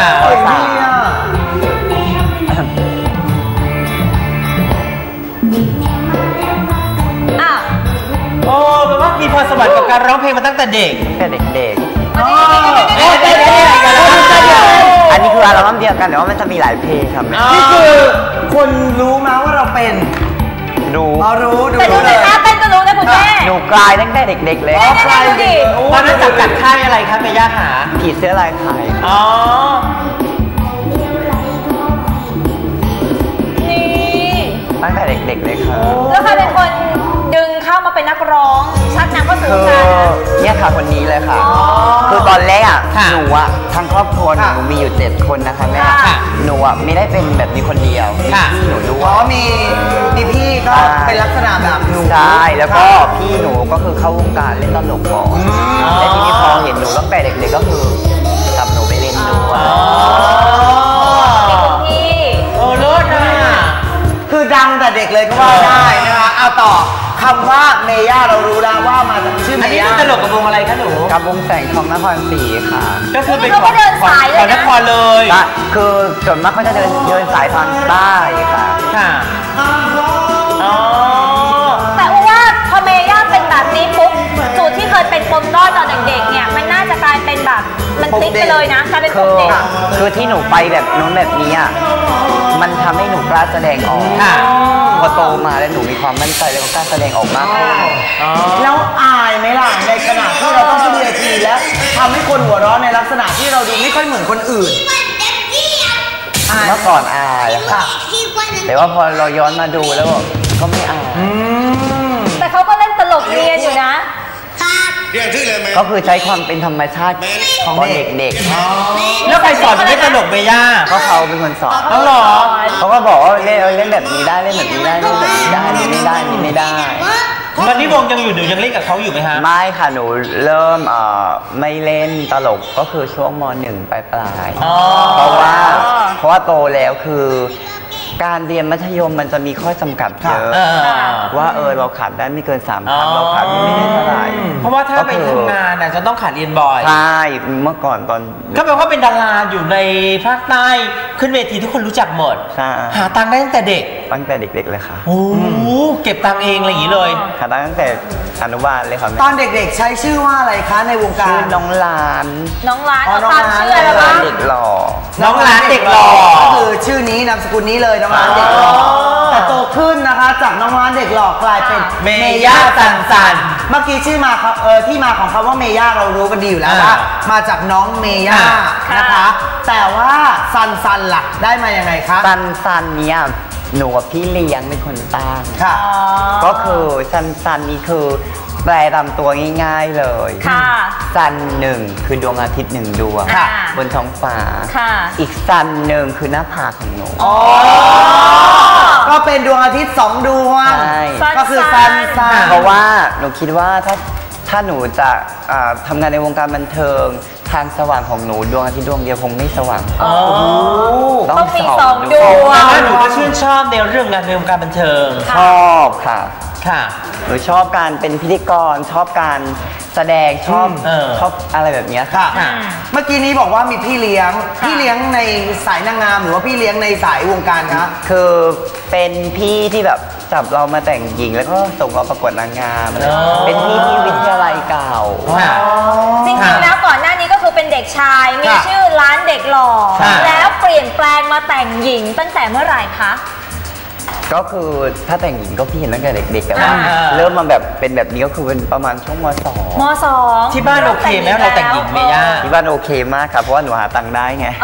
โอ้แปลว่ามีพรสวรรค์กับการร้องเพลงมาตั้งแต่เด็กอันนี้คืออัลบั้มเดียวกันแต่ว่ามันจะมีหลายเพลงครับนี่คือคนรู้มาว่าเราเป็นรู้แต่ดูแต่ท่าเต้นก็รู้นะคุณแม่หนูกลายตั้งแต่เด็กๆเลยกลายดิตอนนั้นจัดค่ายอะไรครับเมย่าหาผีเสื้อลายไทยอ๋อนี่ตั้งแต่เด็กๆเลยครับแล้วใครเป็นคนดึงเข้ามาเป็นนักร้องชักนำเข้าสู่วงการเนี่ยค่ะคนนี้เลยค่ะคือตอนแรกหนูทั้งครอบครัวหนูมีอยู่7 คนนะคะแม่หนูไม่ได้เป็นแบบนี้คนเดียวพี่หนูด้วยมีพี่ก็เป็นลักษณะแบบหนูใช่แล้วก็พี่หนูก็คือเข้าวงการเล่นตลกก่อนและทีนี้พอเห็นหนูตั้งแต่เด็กๆก็คือจับหนูไปเล่นด้วยพี่เลิศนะคือดังแต่เด็กเลยก็ว่าได้นะคะเอาต่อคำว่าเมย่าเรารู้แล้วว่ามาจากชื่อเมย่าตลกกับวงอะไรคะหนูกับวงแสงทองนครศรีค่ะก็คือเป็นของนครเลยคือส่วนมากก็จะเดินสายทางใต้ค่ะแต่ว่าพอเมย่าเป็นแบบนี้ปุ๊บสูตรที่เคยเป็นปมด้อยตอนเด็กๆเนี่ยมันน่าจะกลายเป็นแบบมันติ๊กไปเลยนะกลายเป็นปมเด็กคือที่หนูไปแบบนู้นแบบนี้มันทำให้หนูกล้าแสดงออกพอโตมาแล้วหนูมีความมั่นใจแล้วก็กล้าแสดงออกมากขึ้นแล้วอายไหมล่ะในขณะที่เราต้องขึ้นเวทีแล้วทำให้คนหัวเราะในลักษณะที่เราดูไม่ค่อยเหมือนคนอื่นเมื่อก่อนอายค่ะแต่ว่าพอเราย้อนมาดูแล้วก็ไม่อายแต่เขาก็เล่นตลกเรียนอยู่นะก็คือใช้ความเป็นธรรมชาติของเด็กๆแล้วใครสอนเล่นตลกเมย่าก็เขาเป็นคนสอนหรอเขาก็บอกว่าเล่นแบบนี้ได้เล่นแบบนี้ได้เล่นแบบนี้ได้นี่ไม่ได้นี่ไม่ได้วันนี้วงยังอยู่หนูยังเล่นกับเขาอยู่ไหมฮะไม่ค่ะหนูเริ่มไม่เล่นตลกก็คือช่วงม.1 ปลายเพราะว่าโตแล้วคือการเรียนมัธยมมันจะมีข้อจำกัดเยอะว่าเราขาดได้ไม่เกิน3 ครั้งเราขาดไม่ได้เท่าไหร่เพราะว่าถ้าไปทำงานจะต้องขาดเรียนบ่อยใช่เมื่อก่อนตอนก็แปลว่าเป็นดาราอยู่ในภาคใต้ขึ้นเวทีทุกคนรู้จักหมดหาตังค์ได้ตั้งแต่เด็กเลยค่ะโอ้เก็บตังค์เองอะไรอย่างนี้เลยหาตังค์ตั้งแต่อนุบาลเลยครับตอนเด็กๆใช้ชื่อว่าอะไรคะในวงการชื่อน้องล้านตามชื่ออะไรบ้างเด็กหล่อน้องล้านเด็กหล่อก็คือชื่อนี้นามสกุลนี้เลยน้องล้านเด็กหล่อแต่โตขึ้นนะคะจากน้องล้านเด็กหล่อกลายเป็นเมย่าสันเมื่อกี้ชื่อมาครับที่มาของคำว่าเมย่าเรารู้กันดีอยู่แล้วว่ามาจากน้องเมย่านะคะแต่ว่าซันล่ะได้มายังไงคะซันเนี่ยหนูกับพี่เลี้ยงเป็นคนตั้งก็คือซันนี่คือแปลตามตัวง่ายๆเลยซัน1คือดวงอาทิตย์1 ดวงบนท้องฟ้าอีกซัน1คือหน้าผากของหนูก็เป็นดวงอาทิตย์2 ดวงก็คือซันเพราะว่าหนูคิดว่าถ้าหนูจะทำงานในวงการบันเทิงทางสว่างของหนูดวงอาทิตย์ดวงเดียวคงไม่สว่างต้องมี2 ดวงหนูก็ชื่นชอบในเรื่องงานในวงการบันเทิงชอบค่ะหนูชอบการเป็นพิธีกรชอบการแสดงชอบอะไรแบบนี้ค่ะเมื่อกี้นี้บอกว่ามีพี่เลี้ยงในสายนางงามหรือว่าพี่เลี้ยงในสายวงการคะคือเป็นพี่ที่แบบจับเรามาแต่งหญิงแล้วก็ส่งเราประกวดนางงามเป็นพี่ที่วิทยาลัยเก่าจริงๆแล้วก่อนหน้านี้ก็คือเป็นเด็กชายมีชื่อร้านเด็กหล่อแล้วเปลี่ยนแปลงมาแต่งหญิงตั้งแต่เมื่อไหร่คะก็คือถ้าแต่งหญิงก็พี่เห็นตั้งแต่เด็กๆแต่ว่าเริ่มมาแบบเป็นแบบนี้ก็คือเป็นประมาณช่วงม.2 ที่บ้านโอเคไหมเราแต่งหญิงเมย่าที่บ้านโอเคมากครับเพราะว่าหนูหาตังค์ได้ไง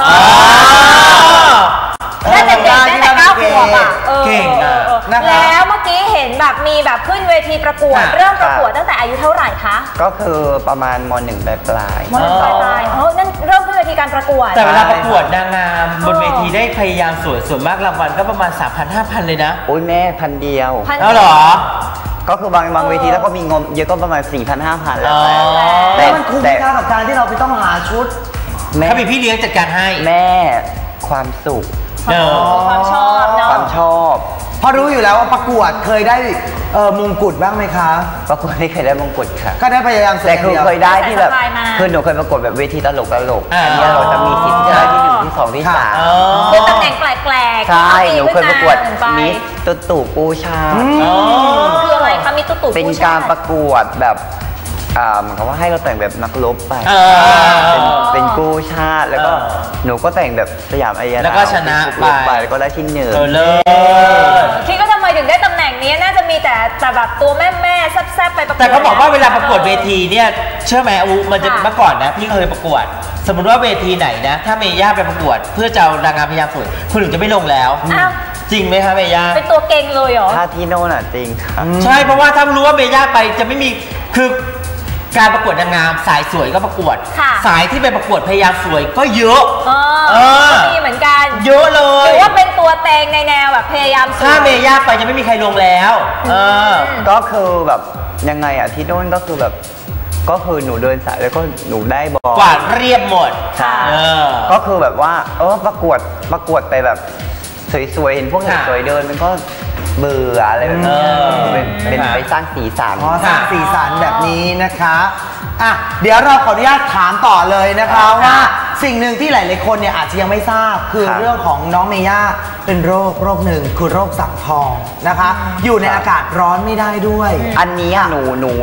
ได้แต่เด็กได้แต่9 ขวบอ่ะเก่งอ่ะแล้วเมื่อกี้เห็นแบบมีแบบขึ้นเวทีประกวดเริ่มประกวดตั้งแต่อายุเท่าไหร่คะก็คือประมาณม.1 ปลายม.1 ปลายนั่นเริ่มขึ้นเวทีการประกวดแต่เวลาประกวดนางงามบนเวทีได้พยายามสวยส่วนมากรางวัลก็ประมาณ 3,000-5,000 เลยนะโอ้ยแม่1,000 เดียวแล้วหรอก็คือบางเวทีแล้วก็มีงบเยอะก็ประมาณ 4,000-5,000 แล้วแต่มันคุ้มค่ากับการที่เราไปต้องหาชุดถ้ามีพี่เลี้ยงจัดการให้แม่ความสุขความชอบเนาะความชอบพอรู้อยู่แล้วว่าประกวดเคยได้มงกุฎบ้างไหมคะประกวดไม่เคยได้มงกุฎค่ะก็ได้พยายามแต่คือเคยได้ที่แบบคือหนูเคยประกวดแบบเวทีตลกอันนี้เราจะมีสิทธิ์ที่จะได้ที่1ที่2ที่3 คือตำแหน่งแปลกๆใช่หนูเคยประกวดมิสตุ๊ตู่ปูชาคืออะไรคะมิสตุ๊ตู่ปูชาเป็นการประกวดแบบเหมือนกับว่าให้เราแต่งแบบนักรบไปเป็นกู้ชาติแล้วก็หนูก็แต่งแบบสยามอารยแล้วก็ชนะไปแล้วก็ได้ที่1 คิดว่าทำไมถึงได้ตำแหน่งนี้น่าจะมีแต่แบบตัวแม่แซ่บๆไปประกวดแต่เขาบอกว่าเวลาประกวดเวทีเนี่ยเชื่อไหมมันจะเมื่อก่อนนะพี่เคยประกวดสมมติว่าเวทีไหนนะถ้าเมย่าไปประกวดเพื่อจะเอานางงามพยายามสวยคนอื่นจะไม่ลงแล้วจริงไหมคะเมย่าเป็นตัวเก่งเลยเหรอถ้าที่โน่นจริงใช่เพราะว่าถ้ารู้ว่าเมย่าไปจะไม่มีคือการประกวดนางงามสายสวยก็ประกวดสายที่ไปประกวดพยายามสวยก็เยอะมีเหมือนกันเยอะเลยหรือว่าเป็นตัวเต็งในแนวแบบพยายามสวยถ้าเมย่าไปจะไม่มีใครลงแล้วก็คือแบบยังไงที่โน่นก็คือแบบก็คือหนูเดินสายแล้วก็หนูได้บอลกวาดเรียบหมดใช่ก็คือแบบว่าประกวดไปแบบสวยๆเห็นพวกสวยเดินมันก็เบื่ออะไรแบบนี้เป็นไปสร้างสีสันสร้างสีสันแบบนี้นะคะเดี๋ยวเราขออนุญาตถามต่อเลยนะคะว่าสิ่งหนึ่งที่หลายๆคนเนี่ยอาจจะยังไม่ทราบคือเรื่องของน้องเมย่าเป็นโรคหนึ่งคือโรคสักทองนะคะอยู่ในอากาศร้อนไม่ได้ด้วยอันนี้ห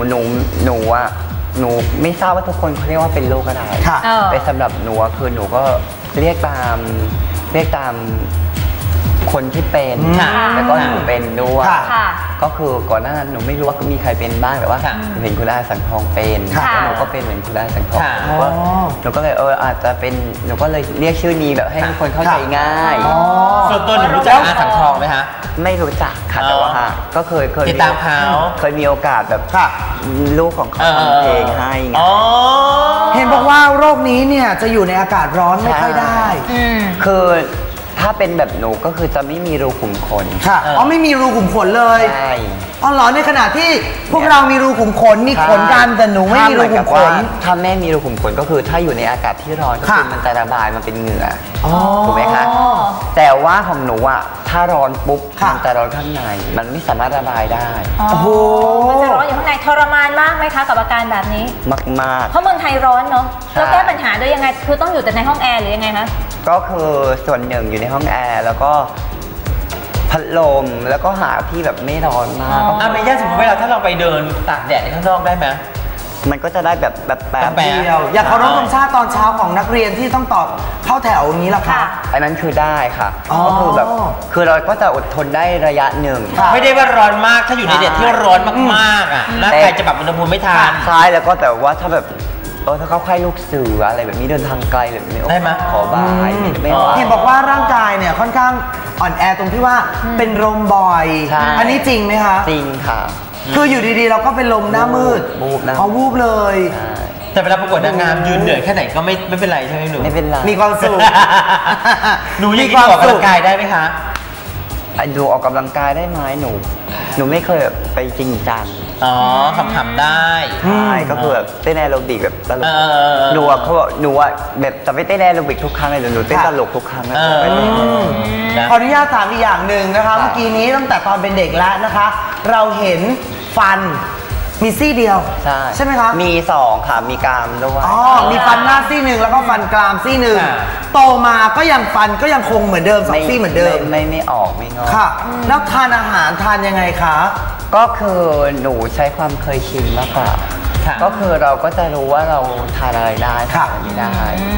นูไม่ทราบว่าทุกคนเขาเรียกว่าเป็นโรคอะไรแต่สำหรับหนูคือหนูก็เรียกตามคนที่เป็นแล้วก็หนูเป็นด้วยก็คือก่อนหน้านั้นหนูไม่รู้ว่ามีใครเป็นบ้างแต่ว่าเห็นคุณอาสังทองเป็นแล้วหนูก็เป็นเหมือนคุณอาสังทองหนูก็เลยอาจจะเป็นหนูก็เลยเรียกชื่อนี้แบบให้ทุกคนเข้าใจง่ายส่วนตัวหนูรู้จักอาสังทองไหมคะไม่รู้จักค่ะแต่ว่าก็เคยติดตามเขาเคยมีโอกาสแบบลูกของเขาทำเพลงให้เห็นบอกว่าโรคนี้เนี่ยจะอยู่ในอากาศร้อนไม่ค่อยได้คือถ้าเป็นแบบหนูก็คือจะไม่มีรูขุมขนค่ะไม่มีรูขุมขนเลยใช่เหรอในขณะที่พวกเรามีรูขุมขนมีขนกันแต่หนูไม่มีรูขุมขนถ้าแม่มีรูขุมขนก็คือถ้าอยู่ในอากาศที่ร้อนก็คือมันจะระบายมันเป็นเหงื่อถูกไหมคะแต่ว่าของหนูถ้าร้อนปุ๊บมันจะร้อนข้างในมันไม่สามารถระบายได้โอ้โหมันจะร้อนอยู่ข้างในทรมานมากไหมคะกับอาการแบบนี้มากเพราะเมืองไทยร้อนเนาะแล้วแก้ปัญหาด้วยยังไงคือต้องอยู่แต่ในห้องแอร์หรือยังไงคะก็คือส่วนหนึ่งอยู่ในห้องแอร์แล้วก็พัดลมแล้วก็หาที่แบบไม่ร้อนมากเมย่าสมมติเวลาถ้าเราไปเดินตากแดดข้างนอกได้ไหมมันก็จะได้แบบเดียวอยากเคารพธงชาติตอนเช้าของนักเรียนที่ต้องต่อเข้าแถวอย่างนี้หรอคะอันนั้นคือได้ค่ะก็คือแบบคือเราก็จะอดทนได้ระยะหนึ่งไม่ได้ว่าร้อนมากถ้าอยู่ในแดดที่ร้อนมากๆร่างกายจะปรับอุณหภูมิไม่ทันใช่แล้วก็แต่ว่าถ้าแบบถ้าเขาไข้ลูกเสืออะไรแบบนี้เดินทางไกลแบบนี้ได้ไหมขอบายไม่เห็นบอกว่าร่างกายเนี่ยค่อนข้างอ่อนแอตรงที่ว่าเป็นลมบ่อยอันนี้จริงไหมคะจริงค่ะคืออยู่ดีๆเราก็เป็นลมหน้ามืดวูบเลยแต่เวลาประกวดนางงามยืนเหนื่อยแค่ไหนก็ไม่เป็นไรใช่ไหมหนูไม่เป็นไรมีความสุขหนูยังออกกำลังกายได้ไหมคะดูออกกำลังกายได้ไหมหนูไม่เคยไปจริงจังขำๆได้ใช่ก็คือแบบเต้นแอโรบิกแบบตลกหนูเขาบอกหนูแบบจะไม่เต้นแอโรบิกทุกครั้งเลยหนูเต้นตลกทุกครั้งขออนุญาตถามอีกอย่างหนึ่งนะคะเมื่อกี้นี้ตั้งแต่ตอนเป็นเด็กแล้วนะคะเราเห็นฟันมีซี่เดียวใช่ไหมคะมี2ค่ะมีกรามด้วยมีฟันหน้าซี่หนึ่งแล้วก็ฟันกรามซี่หนึ่งโตมาก็ยังฟันก็ยังคงเหมือนเดิม2ซี่เหมือนเดิมไม่ออกไม่งอค่ะแล้วทานอาหารทานยังไงคะก็คือหนูใช้ความเคยชินมากกว่าก็คือเราก็จะรู้ว่าเราทานอะไรได้ทานอะไรไม่ได้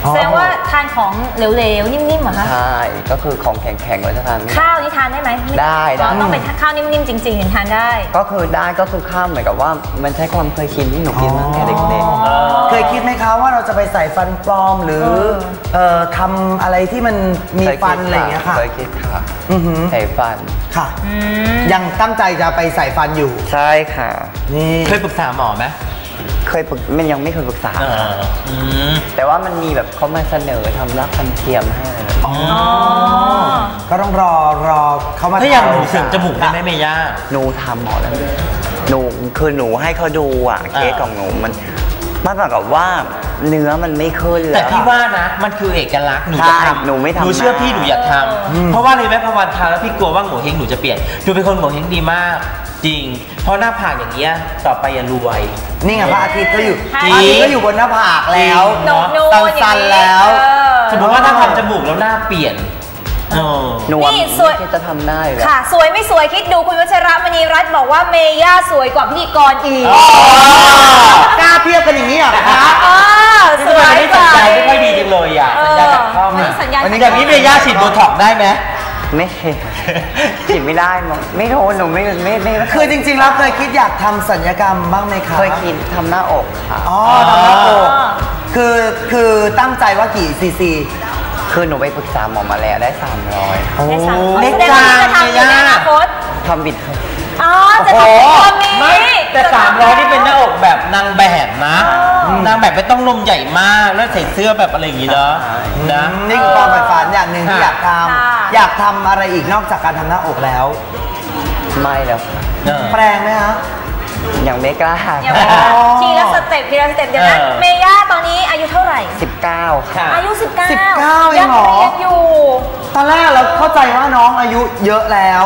แสดงว่าทานของเหลวๆนิ่มๆเหรอคะใช่ก็คือของแข็งๆไว้จะทานข้าวนี่ทานได้ไหมได้ต้องเป็นข้าวนิ่มๆจริงๆถึงทานได้ก็คือได้ก็คือข้าวเหมือนกับว่ามันใช้ความเคยชินที่หนูกินมาตั้งแต่เด็กๆเคยคิดไหมคะว่าเราจะไปใส่ฟันปลอมหรือทำอะไรที่มันมีฟันอะไรอย่างเงี้ยค่ะเคยคิดค่ะใส่ฟันค่ะยังตั้งใจจะไปใส่ฟันอยู่ใช่ค่ะนี่เคยปรึกษาหมอไหมเคยมันยังไม่เคยปรึกษาแต่ว่ามันมีแบบเขามาเสนอทำรักฟันเทียมให้ก็ต้องรอเขามาถ้าอย่างหนูเสริมจมูกได้ไหมเมย่าหนูทำหมอแล้วหนูคือหนูให้เขาดูอ่ะเคสของหนูมันเหมือนกับว่าเนื้อมันไม่ขึ้นแล้วแต่พี่ว่านะมันคือเอกลักษณ์หนูจะทำหนูไม่ทำหนูเชื่อพี่หนูอยากทำเพราะว่าเลยแม้พอวันทานแล้วพี่กลัวว่าโง่เฮงหนูจะเปลี่ยนหนูเป็นคนโง่เฮงดีมากจริงเพราะหน้าผากอย่างเงี้ยต่อไปอย่ารวยนี่ไงพระอาทิตย์ก็อยู่พระอาทิตย์ก็อยู่บนหน้าผากแล้วสั้นๆแล้วสมมติว่าถ้าทำจมูกแล้วหน้าเปลี่ยนนี่สวยจะทำได้เลยค่ะสวยไม่สวยคิดดูคุณวัชรมณีรัตน์บอกว่าเมย่าสวยกว่าพิธีกรอีกกล้าเทียบกันอย่างนี้เหรอคะสวยไม่สัญญาไม่ค่อยดีจังเลยอ่ะสัญญากับพ่อมาอย่างนี้เมย่าฉีดโบท็อกได้ไหมไม่ฉีดไม่ได้มั้งไม่โทนหนูไม่คือจริงๆแล้วเคยคิดอยากทำศัลยกรรมบ้างไหมคะเคยคิดทำหน้าอกค่ะทำหน้าอกคือตั้งใจว่ากี่ซีซีคือหนูไปปรึกษาหมอมาแล้วได้300 โอ้เล็กจังเมย่าทำบิดจะทำตอนนี้แต่300นี่เป็นหน้าอกแบบนางแบบนะนางแบบไม่ต้องนมใหญ่มากแล้วใส่เสื้อแบบอะไรอย่างงี้เนาะนี่คือความฝันอย่างหนึ่งที่อยากทำอะไรอีกนอกจากการทำหน้าอกแล้วไม่แล้วแปลงไหมคะยังไม่กล้าทีละสเต็ปเดี๋ยวนะเมย่าตอนนี้อายุเท่าไหร่ 19ค่ะอายุ19 ยังเหรออยู่ตอนแรกเราเข้าใจว่าน้องอายุเยอะแล้ว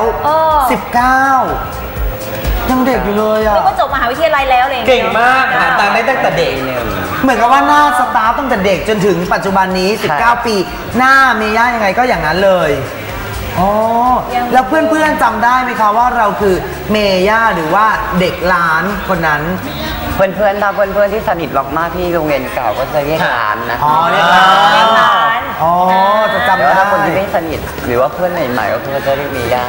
19ยังเด็กอยู่เลยอ่ะนี่ก็จบมหาวิทยาลัยแล้วเลยเก่งมากหาตังค์ได้ตั้งแต่เด็กเหมือนกับว่าหน้าสตาร์ตั้งแต่เด็กจนถึงปัจจุบันนี้19ปีหน้าเมย่ายังไงก็อย่างนั้นเลยแล้วเพื่อนๆจำได้ไหมคะว่าเราคือเมย่าหรือว่าเด็กร้านคนนั้นเพื่อนที่สนิทมากๆที่โรงเรียนเก่าก็จะเรียกร้านนะเรียกร้านจะจำได้ถ้าคนที่ไม่สนิทหรือว่าเพื่อนใหม่ๆก็คือจะเรียกเมย่า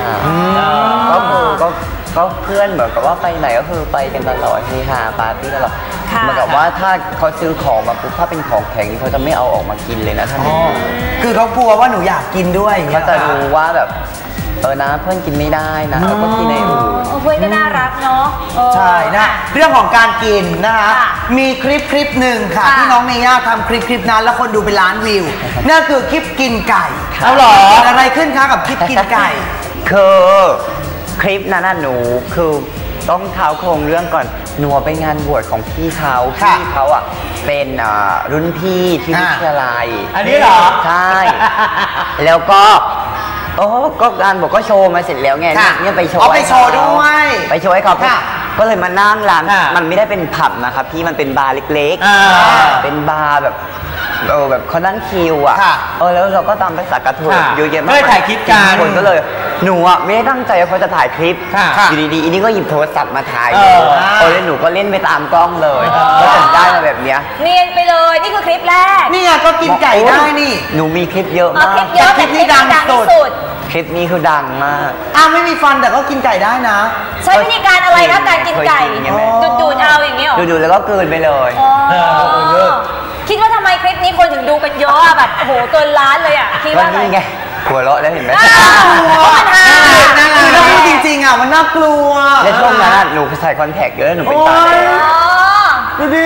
ก็เพื่อนเหมือนกับว่าไปไหนก็คือไปกันตลอดเฮฮาปาร์ตี้ตลอดเหมือนกับว่าถ้าเขาซื้อของมาปุ๊บถ้าเป็นของแข็งเขาจะไม่เอาออกมากินเลยนะท่านคือเขากลัวว่าหนูอยากกินด้วยเขาจะรู้ว่าแบบนะเพื่อนกินไม่ได้นะเราก็กินในอื่นเพื่อนก็น่ารักเนาะใช่นะเรื่องของการกินนะคะมีคลิปหนึ่งค่ะที่น้องเมย่าทำคลิปนั้นแล้วคนดูเป็นล้านวิวนั่นคือคลิปกินไก่เอาหรออะไรขึ้นคะกับคลิปกินไก่คือคลิปนั้นหนูคือต้องเท้าโครงเรื่องก่อนหนูไปงานบวชของพี่เขาเป็นรุ่นพี่ที่วิทยาลัยอันนี้เหรอใช่แล้วก็งานบวชก็โชว์มาเสร็จแล้วไงเนี่ยไปโชว์ด้วยไปโชว์ให้เขาก็เลยมานั่งร้านมันไม่ได้เป็นผับนะครับพี่มันเป็นบาร์เล็กๆเป็นบาร์แบบเขานั่งคิวแล้วเราก็ตามไปสักกระถูกเยอะแยะมากถ่ายคลิปกันคนก็เลยหนูไม่ได้ตั้งใจว่าเขาจะถ่ายคลิปอยู่ดีๆอันนี้ก็หยิบโทรศัพท์มาถ่ายแล้วหนูก็เล่นไปตามกล้องเลยก็จำได้มาแบบเนี้ยเนียนไปเลยนี่คือคลิปแรกนี่ไงก็กินไก่ได้นี่หนูมีคลิปเยอะมากคลิปนี้ดังสุดคลิปนี้คือดังมากไม่มีฟันแต่ก็กินไก่ได้นะใช้วิธีการอะไรคะการกินไก่ดูดเอาอย่างนี้หรอดูแล้วก็กลืนไปเลยคิดว่าทำไมคลิปนี้คนถึงดูกันเยอะแบบโอ้โหเกินล้านเลยคิดว่าอะไรไงหัวเราะแล้วเห็นไหมมันฮาคือถ้าพูดจริงๆมันน่ากลัวในช่วงนั้นหนูใส่คอนแทคเยอะหนูเป็นตาแดงดูดิ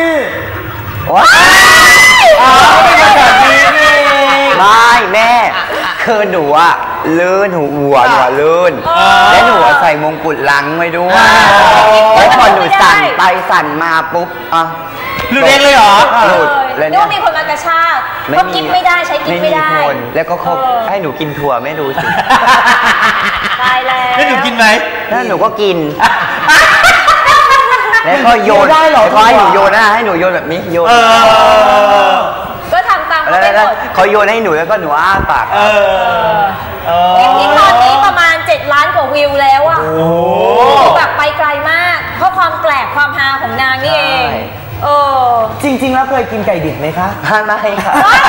ไม่แม่คือหนูลื่นหัวลื่นและหนูใส่มงกุฎลังไว้ด้วยแล้วพอหนูสั่นไปสั่นมาปุ๊บหลุดเองเลยเหรอหลุดเลยเนี่ยมีคนมากระชากก็กินไม่ได้ใช้กินไม่ได้แล้วก็เขาให้หนูกินถั่วไม่รู้สิตายแล้วแล้วหนูกินไหมถ้าหนูก็กินแล้วก็โยนก็ให้หนูโยนให้หนูโยนแบบนี้โยนก็ทำตามเขาโยนให้หนูแล้วก็หนูอ้าปากที่ตอนนี้ประมาณ7 ล้านกว่าวิวแล้วแบบไปไกลมากเพราะความแปลกความฮาของนางนี่เองจริงๆแล้วเคยกินไก่ดิบไหมคะไม่ค่ะ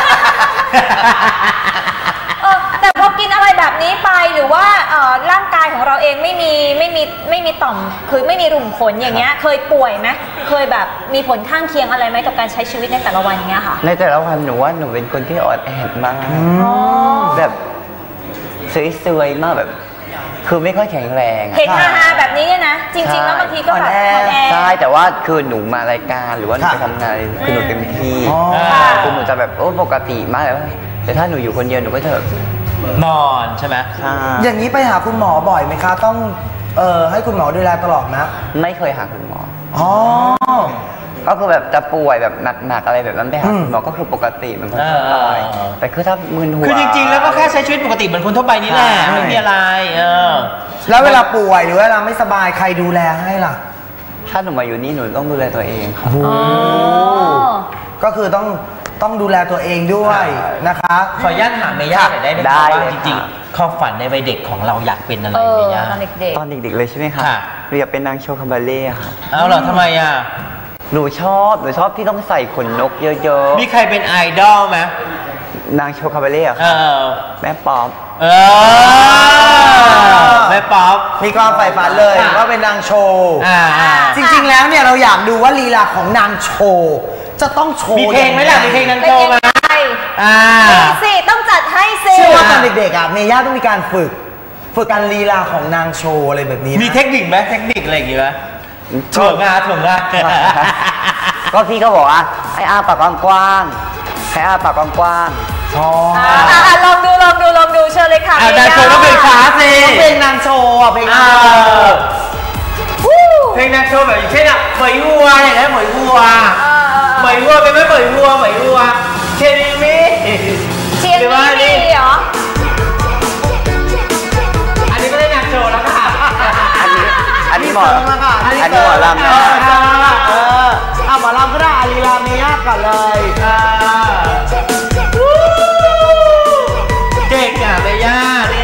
แต่พอกินอะไรแบบนี้ไปหรือว่าร่างกายของเราเองไม่มีต่อมคือไม่มีรุมขนอย่างเงี้ยเคยป่วยไหมเคยแบบมีผลข้างเคียงอะไรไหมกับการใช้ชีวิตในแต่ละวันอย่างเงี้ยค่ะในแต่ละวันหนูว่าหนูเป็นคนที่อ่อนแอมากแบบสวยๆมากแบบคือไม่ค่อยแข็งแรงเห็นฮาๆแบบนี้เนี่ยนะจริงๆแล้วบางทีก็แบบใช่แต่ว่าคือหนูมารายการหรือว่าหนูไปทำงานคือหนูเต็มที่คือหนูจะแบบปกติมากเลยแต่ถ้าหนูอยู่คนเดียวหนูก็จะแบบนอนใช่ไหมอย่างนี้ไปหาคุณหมอบ่อยไหมคะต้องให้คุณหมอดูแลตลอดนะไม่เคยหาคุณหมอก็คือแบบจะป่วยแบบหนักๆอะไรแบบนั้นไปหาคุณหมอก็คือปกติเหมือนคนทั่วไปแต่คือถ้ามึนหัวคือจริงๆแล้วก็แค่ใช้ชีวิตปกติเหมือนคนทั่วไปนี่แหละไม่มีอะไรแล้วเวลาป่วยหรือเวลาไม่สบายใครดูแลให้ล่ะถ้าหนูมาอยู่นี่หนูต้องดูแลตัวเองครับก็คือต้องดูแลตัวเองด้วยนะคะขออนุญาตถามเมย่าหน่อยได้ไหมว่าจริงๆความฝันในวัยเด็กของเราอยากเป็นอะไรเมย่าตอนเด็กๆเลยใช่ไหมคะหนูอยากเป็นนางโชว์คาบาเล่ค่ะเอาเหรอทำไมอ่ะหนูชอบที่ต้องใส่ขนนกเยอะๆมีใครเป็นไอดอลไหมนางโชว์คาบาเล่อะแม่ป๊อปแม่ป๊อปมีความใฝ่ฝันเลยว่าเป็นนางโชว์จริงๆแล้วเนี่ยเราอยากดูว่าลีลาของนางโชว์จะต้องโชว์มีเพลงไหมล่ะมีเพลงนางโชว์ไหมมีสิต้องจัดให้สิเชื่อว่าตอนเด็กๆเมย่าต้องมีการฝึกการลีลาของนางโชว์อะไรแบบนี้มีเทคนิคไหมเทคนิคอะไรอย่างงี้ไหมถ่วงงาก็พี่ก็บอกว่าให้อ้าปากกว้างๆให้อ้าปากกว้างๆลองดูเชิญเลยค่ะนางโชว์ต้องเป็นขาสิเพลงนางโชว์เพลงนางโชว์แบบเช่นเหมยวัวอย่างนี้เหมยวัวเป็นไหมเหมยวัวเชนิมิหรือว่านี่เหรออันนี้ก็ได้นางโชว์แล้วค่ะอันนี้หมอลำนะหมอลำก็ได้ลีลาเมย่าก่อนเลยเก่งอ่ะเมย่านี่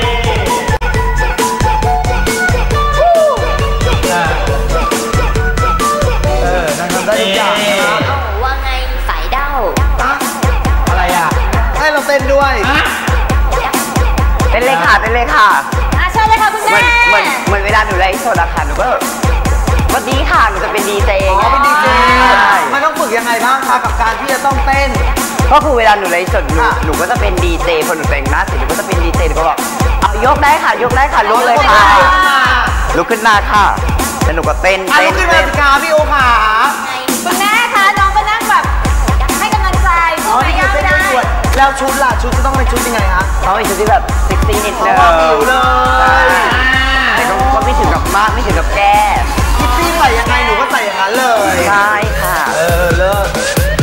นั่งทำได้ทุกอย่างนะครับว่าไงสายเด้าอะไรอ่ะให้เราเต้นด้วยเต้นเลยค่ะเชิญเลยค่ะคุณแม่เหมือนเวลาหนูไลฟ์สดอะค่ะหนูก็วันนี้ค่ะหนูจะเป็นดีเจเป็นดีเจมันต้องฝึกยังไงบ้างคะกับการที่จะต้องเต้นก็คือเวลาหนูไลฟ์สดหนูก็จะเป็นดีเจพอหนูแต่งหน้าเสร็จหนูก็จะเป็นดีเจหนูก็บอกเอายกได้ค่ะลุกเลยค่ะลุกขึ้นมาค่ะแล้วหนูก็เต้นลุกขึ้นมาสิคะพี่โอขาคุณแม่คะน้องก็นั่งแบบให้กำลังใจสู้เมย่าไม่ได้แล้วชุดล่ะชุดจะต้องเป็นชุดยังไงคะต้องเป็นชุดที่แบบเซ็กซี่นิดนึงเลยแต่ก็ไม่ถึงกับมากไม่ถึงกับแก้พี่ใส่ยังไงหนูก็ใส่อย่างนั้นเลยใช่ค่ะเลิศ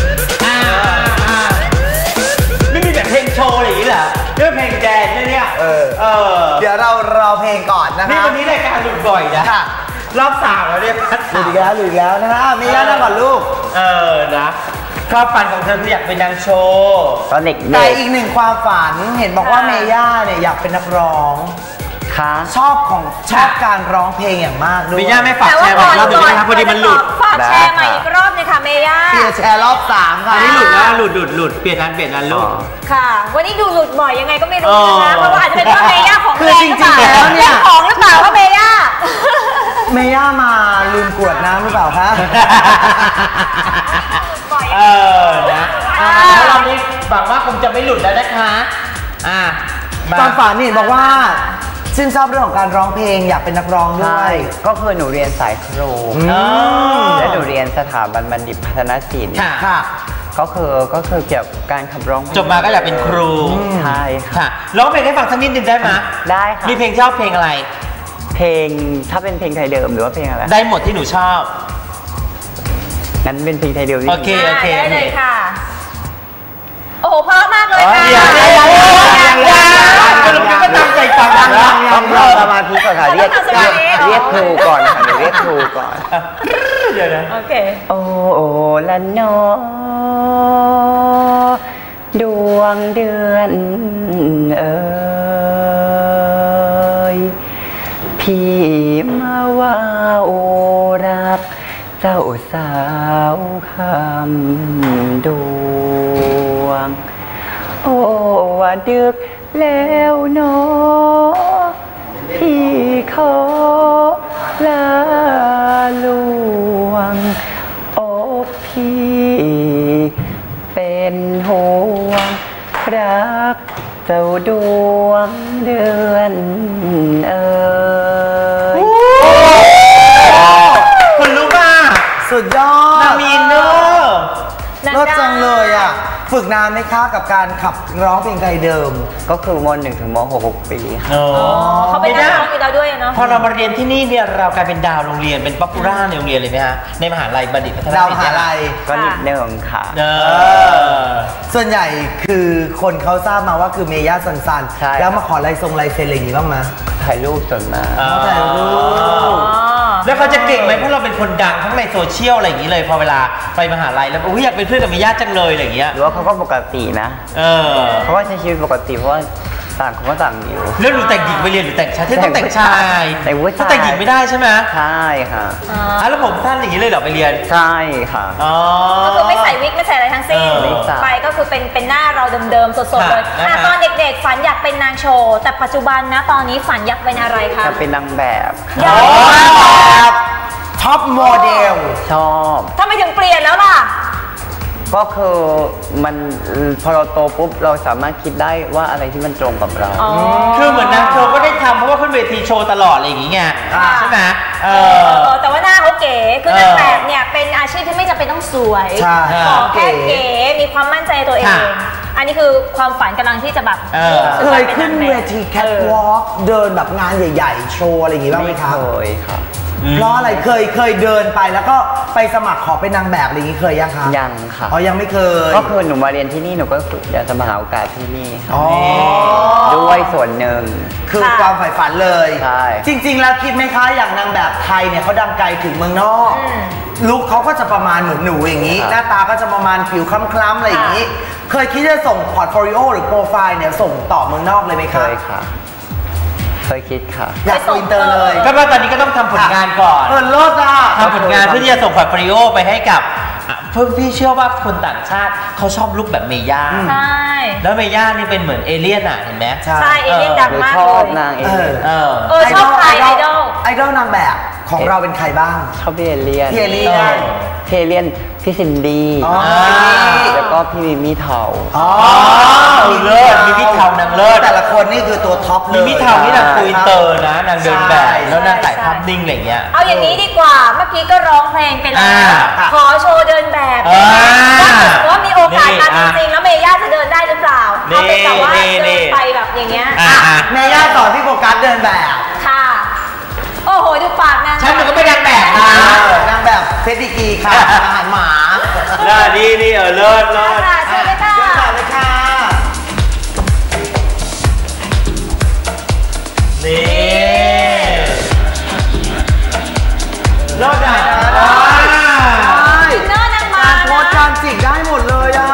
ไม่มีแบบเพลงโชว์อะไรอย่างนี้เหรอเรื่องเพลงแดนเนี่ยเดี๋ยวเราเพลงก่อนนะคะนี่วันนี้รายการหลุดบ่อยนะรอบ3แล้วเนี่ยหลุดอีกแล้วนะคะมีย่านั่งก่อนลูกนะความฝันของเธอคืออยากเป็นนางโชว์ตอนเด็กแต่อีกหนึ่งความฝันเห็นบอกว่าเมย่าเนี่ยอยากเป็นนักร้องชอบการร้องเพลงอย่างมากด้วยเมย่าไม่ฝากแชร์อีกรอบนึงนะครับพอดีมันหลุดฝากแชร์ใหม่อีกรอบนึงค่ะเมย่าเปลี่ยนแชร์รอบ3ค่ะนี่หลุดแล้วหลุดเปลี่ยนอันลูกค่ะวันนี้ดูหลุดบ่อยยังไงก็ไม่รู้นะคะเพราะว่าอาจจะเป็นเพราะเมย่าของแรงหรือเปล่าเล่นของหรือเปล่าว่าเมย่ามาลืมกวดน้ำหรือเปล่าคะนะแล้วเรานี้หวังว่าคงจะไม่หลุดแล้วนะคะตอนฝันนี่บอกว่าชื่นชอบเรื่องของการร้องเพลงอยากเป็นนักร้องด้วยก็คือหนูเรียนสายครูและหนูเรียนสถาบันบัณฑิตพัฒนศิลป์ค่ะก็คือเกี่ยวกับการขับร้องจบมาก็อยากเป็นครูใช่ค่ะร้องเพลงให้ฟังสักนิดนึงได้ไหมได้ค่ะมีเพลงชอบเพลงอะไรเพลงถ้าเป็นเพลงไทยเดิมหรือว่าเพลงอะไรได้หมดที่หนูชอบงั้นเป็นเพลงไทยเดิมโอเคได้เลยค่ะโอ้โหเพราะมากเลยค่ะก็ตั้งใจฟังต้องสมาธิก่อนค่ะเรียกครูก่อนค่ะเรียกครูก่อนเดี๋ยวนะโอเคโอ้ละนอดวงเดือนพี่มาว่าโอรักเจ้าสาวคำดวงโอ้ว่าดึกแล้วเนาะพี่ขอลาลวงอกพี่เป็นห่วงรักเจ้าดวงเดือนเอ๋ยคุณรู้ป่ะสุดยอดนางมีเนอร์เลิศจังเลยอ่ะฝึกนานไหมคะกับการขับร้องเพลงไทยเดิมก็คือม.1 ถึงม.6 ปีค่ะเขาเป็นนักร้องอยู่แล้วด้วยเนาะพอเรามาเรียนที่นี่เนี่ยเรากลายเป็นดาวโรงเรียนเป็นป๊อปปูล่าในโรงเรียนเลยไหมฮะในมหาลัยบัณฑิตพัฒนศิลป์ดาวมหาลัยก็นิดนึงค่ะส่วนใหญ่คือคนเขาทราบมาว่าคือเมย่าซันแล้วมาขอลายเซ็นอะไรอย่างนี้บ้างไหมถ่ายรูปจนมาถ่ายรูปแล้วเขาจะเก่งไหมเพราะเราเป็นคนดังทั้งในโซเชียลอะไรอย่างนี้เลยพอเวลาไปมหาลัยแล้วอยากเป็นเพื่อนกับเมย่าจังเลยอะไรอย่างเงี้ยหรือว่าเขาก็ปกตินะเขาก็ใช้ชีวิตปกติเพราะว่าต่างคนก็ต่างอยู่แล้วหนูแต่งหญิงไปเรียนหรือแต่งชายที่ต้องแต่งชายถ้าแต่งหญิงไม่ได้ใช่ไหมใช่ค่ะแล้วผมสั้นอย่างนี้เลยเหรอไปเรียนใช่ค่ะก็คือไม่ใส่วิกไม่ใส่อะไรทั้งสิ้นไปก็คือเป็นหน้าเราเดิมๆสดๆเลยตอนเด็กๆฝันอยากเป็นนางโชว์แต่ปัจจุบันนะตอนนี้ฝันอยากเป็นอะไรคะจะเป็นนางแบบท็อปโมเดลชอบทำไมถึงเปลี่ยนแล้วล่ะก็คือมันพอเราโตปุ๊บเราสามารถคิดได้ว่าอะไรที่มันตรงกับเราคือเหมือนนางโชว์ก็ได้ทำเพราะว่าขึ้นเวทีโชว์ตลอดอะไรอย่างเงี้ยใช่ไหมแต่ว่าหน้าเขาเก๋คือนางแบบเนี่ยเป็นอาชีพที่ไม่จำเป็นต้องสวยขอแค่เก๋มีความมั่นใจตัวเองอันนี้คือความฝันกำลังที่จะแบบเคยขึ้นเวทีแคทวอล์กเดินแบบงานใหญ่ๆโชว์อะไรอย่างงี้บ้างไหมครับเคยครับเพราะอะไรเคยเดินไปแล้วก็ไปสมัครขอเป็นนางแบบอะไรอย่างนี้เคยยังคะยังค่ะยังไม่เคยก็คือหนูมาเรียนที่นี่หนูก็อยากจะมาหาโอกาสที่นี่ด้วยส่วนหนึ่งคือความใฝ่ฝันเลยจริงๆแล้วคิดไหมคะอย่างนางแบบไทยเนี่ยเขาดังไกลถึงเมืองนอกลุคเขาก็จะประมาณเหมือนหนูอย่างนี้หน้าตาก็จะประมาณผิวคล้ำๆอะไรอย่างนี้เคยคิดจะส่งพอร์ตโฟลิโอหรือโปรไฟล์เนี่ยส่งต่อเมืองนอกเลยไหมคะเคยค่ะเคยคิดค่ะอยากอินเตอร์เลยก็ว่าตอนนี้ก็ต้องทำผลงานก่อนเลิศอ่ะทำผลงานเพื่อที่จะส่งพอร์ตโฟลิโอไปให้กับเพื่อนพี่เชื่อว่าคนต่างชาติเขาชอบลุคแบบเมย่าใช่แล้วเมย่านี่เป็นเหมือนเอเลี่ยนเห็นไหมใช่เอเลี่ยนดังมากเลยชอบนางเอเลี่ยนชอบใครไอดอลนางแบบของเราเป็นใครบ้างชอบพี่เอเลี่ยนพี่ซินดี้แล้วก็พี่มิมี่เทามีเลิศมีมิเทานางเลิศแต่ละคนนี่คือตัวท็อปเลยมีมิเทานี่นางคุยเตอร์นะนางเดินแบบแล้วนางถ่ายภาพนิ่งอะไรเงี้ยเอาอย่างนี้ดีกว่าเมื่อกี้ก็ร้องเพลงไปแล้วขอโชว์เดินแบบว่ามีโอกาสมาจริงๆแล้วเมย่าจะเดินได้หรือเปล่าเอาเป็นแต่ว่าเดินไปแบบอย่างเงี้ยเมย่าสอนพี่โฟกัสเดินแบบค่ะโอ้โหดูปากนางฉันก็ไม่นางแบบนะนางแบบเพชรดีกีค่ะอาหารหมานี่เลิศเชิญเลยค่ะเชิญเลยค่ะนี่เลิศอ่ะเลิศนางมาการโพสการจิกได้หมดเลยอ่ะ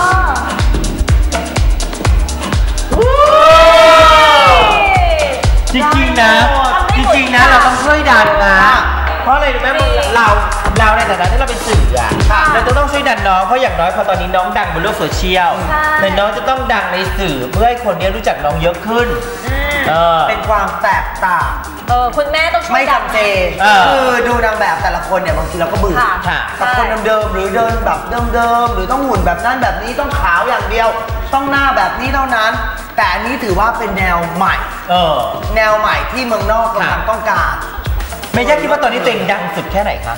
จริงๆนะเราต้องช่วยดันนะเพราะอะไรรู้ไหมเราในฐานะที่เราเป็นสื่อเราจะต้องช่วยดันน้องเพราะอย่างน้อยพอตอนนี้น้องดังบนโลกโซเชียลแต่น้องจะต้องดังในสื่อเพื่อให้คนนี้รู้จักน้องเยอะขึ้นเป็นความแตกต่างคุณแม่ต้องช่วยไม่จำเจคือดูนางแบบแต่ละคนเนี่ยบางทีเราก็เบื่อกับคนเดิมๆหรือเดินแบบเดิมๆหรือต้องหุ่นแบบนั้นแบบนี้ต้องขาวอย่างเดียวต้องหน้าแบบนี้เท่านั้นแต่อันนี้ถือว่าเป็นแนวใหม่แนวใหม่ที่เมืองนอกกำลังต้องการเมย่าคิดว่าตอนนี้ตัวเองดังสุดแค่ไหนคะ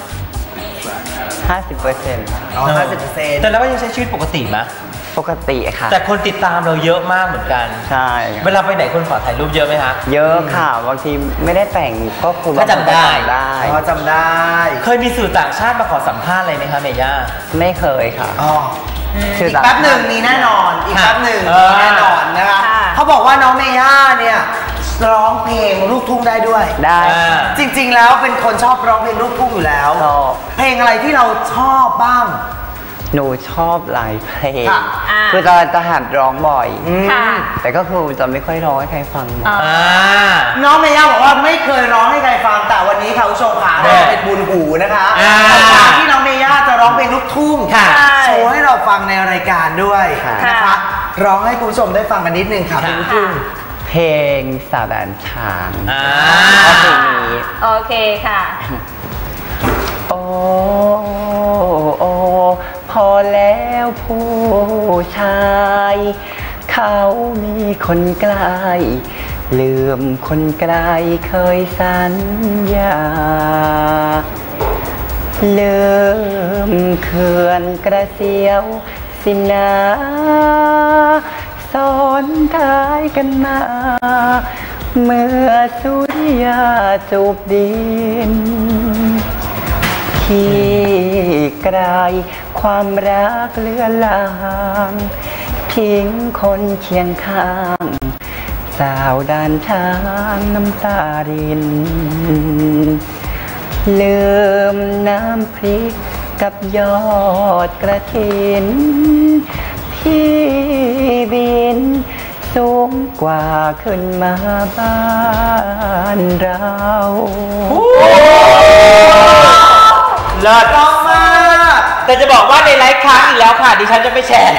50% แต่แล้วก็ยังใช้ชีวิตปกติไหมปกติค่ะแต่คนติดตามเราเยอะมากเหมือนกันใช่เวลาไปไหนคนขอถ่ายรูปเยอะไหมคะเยอะค่ะบางทีไม่ได้แต่งก็คุณจำได้จำได้เคยมีสื่อต่างชาติมาขอสัมภาษณ์อะไรไหมคะเมย่าไม่เคยค่ะอีกแป๊บหนึ่งมีแน่นอนอีกแป๊บหนึ่งมีแน่นอนนะคะเขาบอกว่าน้องเมย่าเนี่ยร้องเพลงลูกทุ่งได้ด้วยได้จริงๆแล้วเป็นคนชอบร้องเพลงลูกทุ่งอยู่แล้วเพลงอะไรที่เราชอบบ้างหนูชอบหลายเพลงคือจะหัดร้องบ่อยแต่ก็คือจะไม่ค่อยร้องให้ใครฟังน้องเมย่าบอกว่าไม่เคยร้องให้ใครฟังแต่วันนี้ค่ะผู้ชมค่ะเป็นบุญหูนะคะที่น้องเมย่าจะร้องเพลงลูกทุ่งโชว์ให้เราฟังในรายการด้วยนะคะร้องให้คุณผู้ชมได้ฟังกันนิดนึงค่ะเพลงลูกทุ่งเพลงสาวด่านช้างเพลงนี้โอเคค่ะโอ้โอ้พอแล้วผู้ชายเขามีคนใกล้ลืมคนไกลเคยสัญญาลืมเขื่อนกระเสียวสินาซ้อนท้ายกันมาเมื่อสุริยาจูบดินที่ไกลความรักเลือนลางทิ้งคนเคียงข้างสาวด่านช้างน้ำตารินลืมน้ำพริกกับยอดกระถินพี่บินสูงกว่าขึ้นมาบ้านเราเลิศมากแต่จะบอกว่าในไลฟ์ค้างอีกแล้วค่ะดิฉันจะไม่แชร์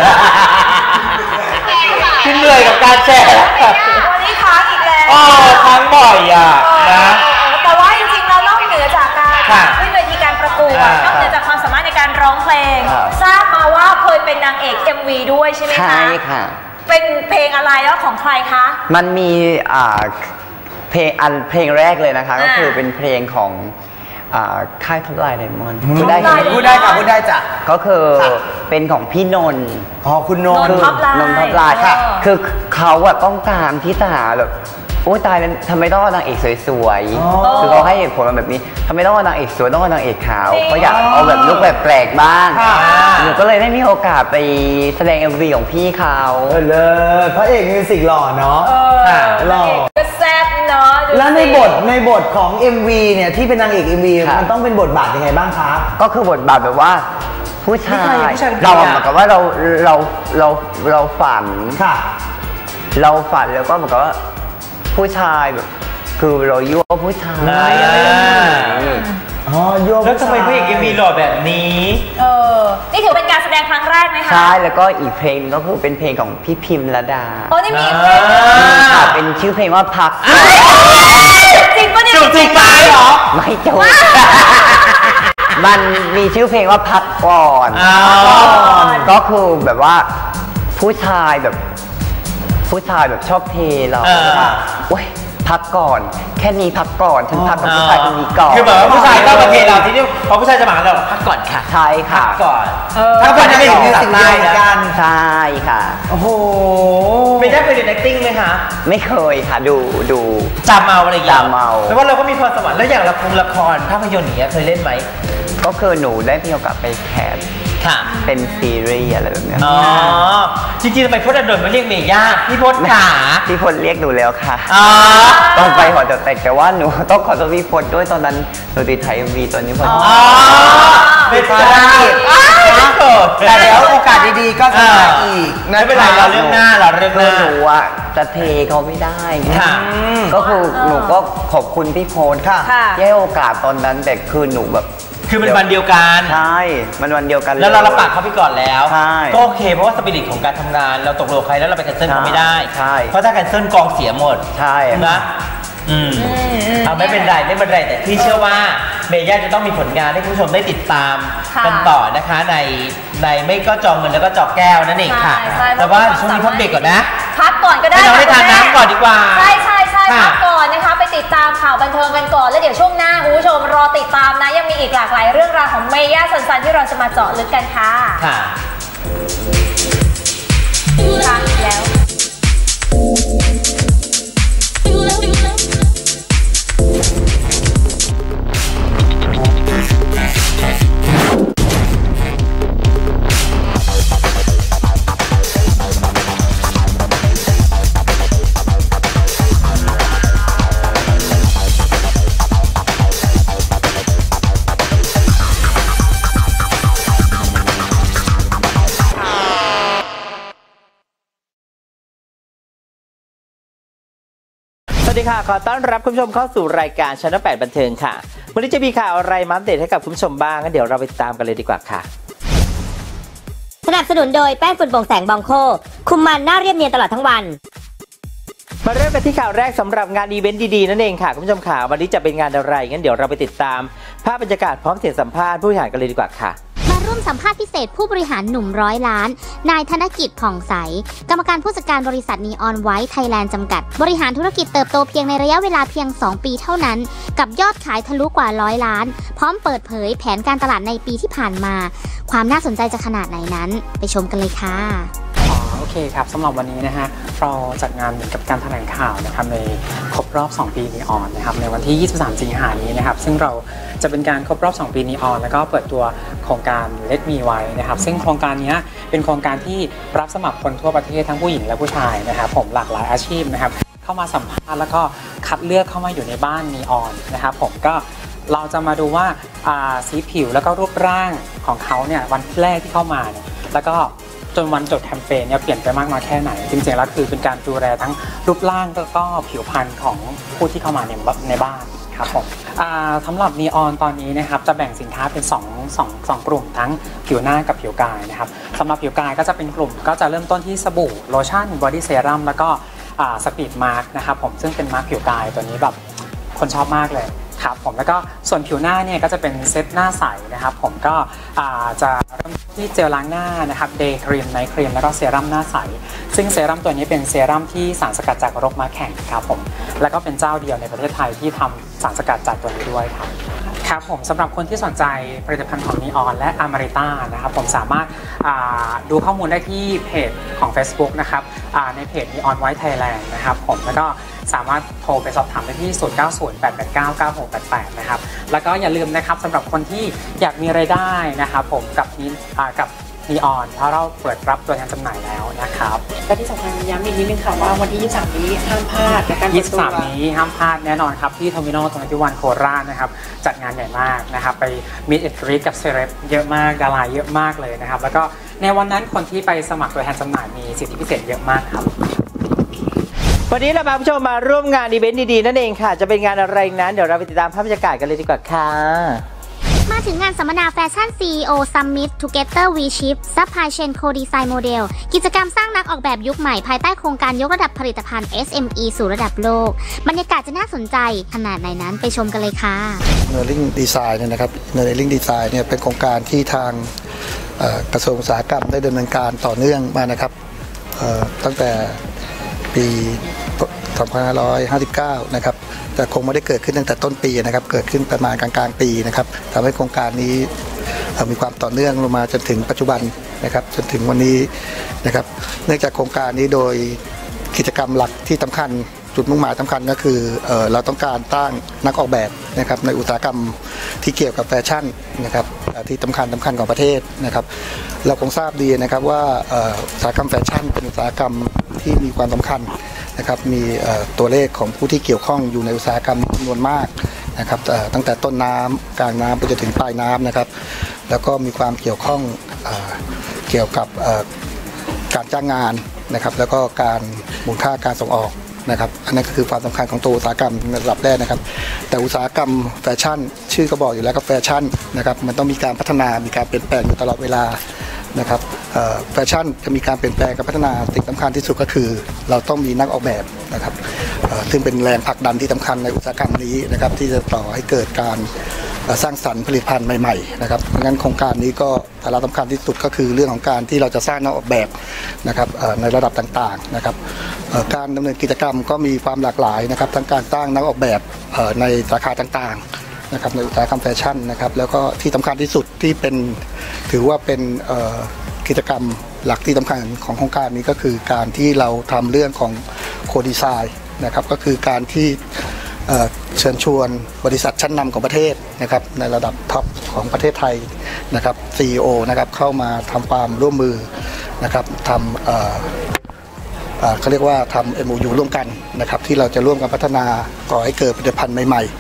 ที่เหนื่อยกับการแชร์วันนี้ค้างอีกแล้วค้างบ่อยอ่ะนะแต่ว่าจริงๆเรานอกเหนือจากการขึ้นเวทีการประกวดนอกเหนือจากความสามารถในการร้องเพลงทราบมาว่าเคยเป็นนางเอก MV ด้วยใช่ไหมคะใช่ค่ะเป็นเพลงอะไรแล้วของใครคะมันมีเพลงแรกเลยนะคะก็คือเป็นเพลงของค่ายท็อปไลน์ไดมอนด์พูดได้ค่ะพูดได้จ้ะก็คือเป็นของพี่นนท์คุณนนท์ท็อปไลน์ค่ะคือเขาต้องการที่จะหาแบบโอ้ตายแล้วทำไมต้องนางเอกสวยๆคือเขาให้เหตุผลมาแบบนี้ทำไมต้องนางเอกสวยต้องนางเอกขาวเขาอยากเอาแบบลุคแบบแปลกบ้างหนูก็เลยได้มีโอกาสไปแสดง MV ของพี่เขาเลยพระเอกมิวสิกหล่อเนาะหล่อก็แซ่บเนาะแล้วในบทของ MV เนี่ยที่เป็นนางเอก MV มันต้องเป็นบทบาทยังไงบ้างคะก็คือบทบาทแบบว่าผู้ชายเราเหมือนกับว่าเราฝันเราฝันแล้วก็เหมือนกับว่าผู้ชายแบบคือเรายั่วผู้ชายอะไรยั่วแล้วทำไมพระเอกมีหล่อแบบนี้นี่ถือเป็นการแสดงครั้งแรกไหมคะใช่แล้วก็อีกเพลงก็คือเป็นเพลงของพี่พิมพ์ระดานี่มีเพลงเป็นชื่อเพลงว่าพักจริงปะเนี่ยจริงไปเหรอไม่จูบมันมีชื่อเพลงว่าพักก่อนก็คือแบบว่าผู้ชายแบบชอบเทเราโอ๊ยพักก่อนแค่นี้พักก่อนฉันพักกับผู้ชายคนนี้ก่อนคือแบบว่าผู้ชายต้องมาเทเราทีนี้พอผู้ชายจะมาเราพักก่อนค่ะใช่ค่ะพักก่อนถ้าเป็นนางเอกมิวสิกวิดีโอกันใช่ค่ะโอ้โหไม่ได้เคยเรียน acting ไหมคะไม่เคยค่ะดูจำเอาอะไรอย่างจำเอาแต่ว่าเราก็มีพรสวรรค์แล้วอย่างละครภาพยนตร์อย่างเงี้ยเคยเล่นไหมก็คือหนูได้มีโอกาสไปแคสเป็นซีรีส์อะไรแบบนี้จริงๆทำไมพจน์อานนท์มาเรียกเมย่าพี่พจน์ขาพี่พจน์เรียกหนูแล้วค่ะตอนไปหอแต่ว่าหนูต้องขอตัวพี่พจน์ด้วยตอนนั้นหนูติดถ่าย MV ตอนนี้พอดีเป็นภารกิจแต่เดี๋ยวโอกาสดีๆก็จะมาอีกไม่เป็นไรเราเรื่องหน้าหนูอะจะเทเขาไม่ได้ก็คือหนูก็ขอบคุณพี่พจน์ที่ให้โอกาสตอนนั้นแต่คือหนูแบบคือมันวันเดียวกันใช่มันวันเดียวกันแล้วเรารับปากเขาไปก่อนแล้วก็โอเคเพราะว่าสปิริตของการทำงานเราตกลงใครแล้วเราไปแคนเซิลเขาไม่ได้เพราะถ้าแคนเซิลกองเสียหมดใช่นะไม่เป็นไรแต่ที่เชื่อว่าเมย่าจะต้องมีผลงานให้คุณผู้ชมได้ติดตามกันต่อนะคะในไม่ก็จองเงินแล้วก็จอกแก้วนั่นเองค่ะแต่ว่าช่วงนี้พักเบรกก่อนนะพักก่อนก็ได้เราได้ทานน้ำก่อนดีกว่าใช่พักก่อนนะคะไปติดตามข่าวบันเทิงกันก่อนแล้วเดี๋ยวช่วงหน้าคุณผู้ชมรอติดตามนะยังมีอีกหลากหลายเรื่องราวของเมย่าสันๆที่เราจะมาเจาะลึกกันค่ะแล้ววัสดีค่ะขอต้อนรับคุณผู้ชมเข้าสู่รายการชั้น8บันเทิงค่ะวันนี้จะมีข่าวอะไรมาอัปเดตให้กับคุณผู้ชมบ้างงั้นเดี๋ยวเราไปตามกันเลยดีกว่าค่ะสนับสนุนโดยแป้งฝุ่นโปร่งแสงบองโคคุมมันหน้าเรียบเนียนตลอดทั้งวันมาเริ่มกันที่ข่าวแรกสำหรับงานอีเวนต์ดีๆนั่นเองค่ะคุณผู้ชมค่ะวันนี้จะเป็นงานอะไรงั้นเดี๋ยวเราไปติดตามภาพบรรยากาศพร้อมเสียงสัมภาษณ์ผู้บริหารกันเลยดีกว่าค่ะมาร่วมสัมภาษณ์พิเศษผู้บริหารหนุ่ม100 ล้านนายธนกิจผ่องใสกรรมการผู้จัดการบริษัทนีออนไวท์ไทยแลนด์จำกัดบริหารธุรกิจเติบโตเพียงในระยะเวลาเพียง2 ปีเท่านั้นกับยอดขายทะลุกว่า100 ล้านพร้อมเปิดเผยแผนการตลาดในปีที่ผ่านมาความน่าสนใจจะขนาดไหนนั้นไปชมกันเลยค่ะโอเคครับสำหรับวันนี้นะฮะเราจัดงานเหมือนกับการแถลงข่าวนะครับในครบรอบ2 ปีนีออนนะครับในวันที่23 สิงหาคมนี้นะครับซึ่งเราจะเป็นการครบรอบ2 ปีนีออนแล้วก็เปิดตัวโครงการ Let Me ไว้นะครับซึ่งโครงการนี้เป็นโครงการที่รับสมัครคนทั่วประเทศทั้งผู้หญิงและผู้ชายนะครับผมหลากหลายอาชีพนะครับเข้ามาสัมภาษณ์แล้วก็คัดเลือกเข้ามาอยู่ในบ้านนีออนนะครับผมก็เราจะมาดูว่าสีผิวแล้วก็รูปร่างของเขาเนี่ยวันแรกที่เข้ามาเนี่ยแล้วก็จนวันจบแคมเปญเนี่ยเปลี่ยนไปมากน้อยแค่ไหนจริงๆแล้วคือเป็นการดูแลทั้งรูปร่างแล้วก็ผิวพรรณของผู้ที่เข้ามาในบ้านครับผมสำหรับนีออนตอนนี้นะครับจะแบ่งสินค้าเป็น2กลุ่มทั้งผิวหน้ากับผิวกายนะครับสำหรับผิวกายก็จะเป็นกลุ่มก็จะเริ่มต้นที่สบู่โลชั่นบอดี้เซรั่มแล้วก็สปีดมาร์กนะครับผมซึ่งเป็นมาร์กผิวกายตัวนี้แบบคนชอบมากเลยครับผมแล้วก็ส่วนผิวหน้าเนี่ยก็จะเป็นเซตหน้าใสนะครับผมก็จะเริ่มที่เจลล้างหน้านะครับเดย์ครีมไนท์ครีมแล้วก็เซรั่มหน้าใสซึ่งเซรั่มตัวนี้เป็นเซรั่มที่สารสกัดจากรกม้าแข็งครับผมแล้วก็เป็นเจ้าเดียวในประเทศไทยที่ทำสารสกัดจากตัวนี้ด้วยครับผมสำหรับคนที่สนใจผลิตภัณฑ์ของนีออนและอเมริต้านะครับผมสามารถดูข้อมูลได้ที่เพจของ Facebook นะครับในเพจนีออนไวท์ไทยแลนด์นะครับผมแล้วก็สามารถโทรไปสอบถามได้ที่ 0908899688 นะครับแล้วก็อย่าลืมนะครับสำหรับคนที่อยากมีรายได้นะครับผมกับนีออนเพราะเราเปิดรับตัวแทนจำหน่ายแล้วนะครับและที่สำคัญย้ำอีกนิดนึงค่ะว่าวันที่23นี้ห้ามพลาดในการ 23นี้ห้ามพลาดแน่นอนครับที่เทอร์มินอล21โคราชนะครับจัดงานใหญ่มากนะครับไปมีดแอนด์กรีตกับเซเลบเยอะมากดาราเยอะมากเลยนะครับแล้วก็ในวันนั้นคนที่ไปสมัครตัวแทนจำหน่ายมีสิทธิพิเศษเยอะมากครับวันนี้เราพาผู้ชมมาร่วมงานอีเวนต์ดีๆนั่นเองค่ะจะเป็นงานอะไรนั้นเดี๋ยวเราไปติดตามภาพบรรยากาศกันเลยดีกว่าค่ะมาถึงงานสัมมนาแฟชั่น CEO Summit Together We Shift Supply Chain Co-Design Model กิจกรรมสร้างนักออกแบบยุคใหม่ภายใต้โครงการยกระดับผลิตภัณฑ์ SME สู่ระดับโลกบรรยากาศจะน่าสนใจขนาดไหนนั้นไปชมกันเลยค่ะ Enabling Design เนี่ยนะครับ Enabling Design เนี่ยเป็นโครงการที่ทางกระทรวงอุตสาหกรรมได้ดำเนินการต่อเนื่องมานะครับตั้งแต่ปี2559นะครับแต่คงไม่ได้เกิดขึ้นตั้งแต่ต้นปีนะครับเกิดขึ้นประมาณกลางปีนะครับทำให้โครงการนี้มีความต่อเนื่องลงมาจนถึงปัจจุบันนะครับจนถึงวันนี้นะครับเนื่องจากโครงการนี้โดยกิจกรรมหลักที่สำคัญจุดมุ่งหมายสำคัญก็คือเราต้องการตั้งนักออกแบบนะครับในอุตสาหกรรมที่เกี่ยวกับแฟชั่นนะครับที่สำคัญของประเทศนะครับเราคงทราบดีนะครับว่าอุตสาหกรรมแฟชั่นเป็นอุตสาหกรรมที่มีความสำคัญนะครับมีตัวเลขของผู้ที่เกี่ยวข้องอยู่ในอุตสาหกรรมจำนวนมากนะครับตั้งแต่ต้นน้ำกลางน้ำไปจนถึงปลายน้ำนะครับแล้วก็มีความเกี่ยวข้องเกี่ยวกับการจ้างงานนะครับแล้วก็การมูลค่าการส่งออกนะครับอันนั้นก็คือความสำคัญของตัวอุตสาหกรรมในระดับแรกนะครับแต่อุตสาหกรรมแฟชั่นชื่อก็บอกอยู่แล้วก็แฟชั่นนะครับมันต้องมีการพัฒนามีการเปลี่ยนแปลงอยู่ตลอดเวลานะครับแฟชั่นจะมีการเปลี่ยนแปลงกับพัฒนาสิ่งสำคัญที่สุดก็คือเราต้องมีนักออกแบบนะครับซึ่งเป็นแรงผลักดันที่สำคัญในอุตสาหกรรมนี้นะครับที่จะต่อให้เกิดการสร้างสรรค์ผลิตภัณฑ์ใหม่ๆนะครับเพราะงั้นโครงการนี้ก็สาระสำคัญที่สุดก็คือเรื่องของการที่เราจะสร้างนักออกแบบนะครับในระดับต่างๆนะครับการดำเนินกิจกรรมก็มีความหลากหลายนะครับทั้งการสร้างนักออกแบบในสาขาต่างๆนะครับในอุตสาหกรรมแฟชั่นนะครับแล้วก็ที่สำคัญที่สุดที่เป็นถือว่าเป็นกิจกรรมหลักที่สำคัญของโครงการนี้ก็คือการที่เราทำเรื่องของโคดีไซน์นะครับก็คือการที่เชิญชวนบริษัทชั้นนำของประเทศนะครับในระดับท็อปของประเทศไทยนะครับ CEO นะครับเข้ามาทำความร่วมมือนะครับทำเขาเรียกว่าทำ MOU ร่วมกันนะครับที่เราจะร่วมกันพัฒนาก่อให้เกิดผลิตภัณฑ์ใหม่ๆ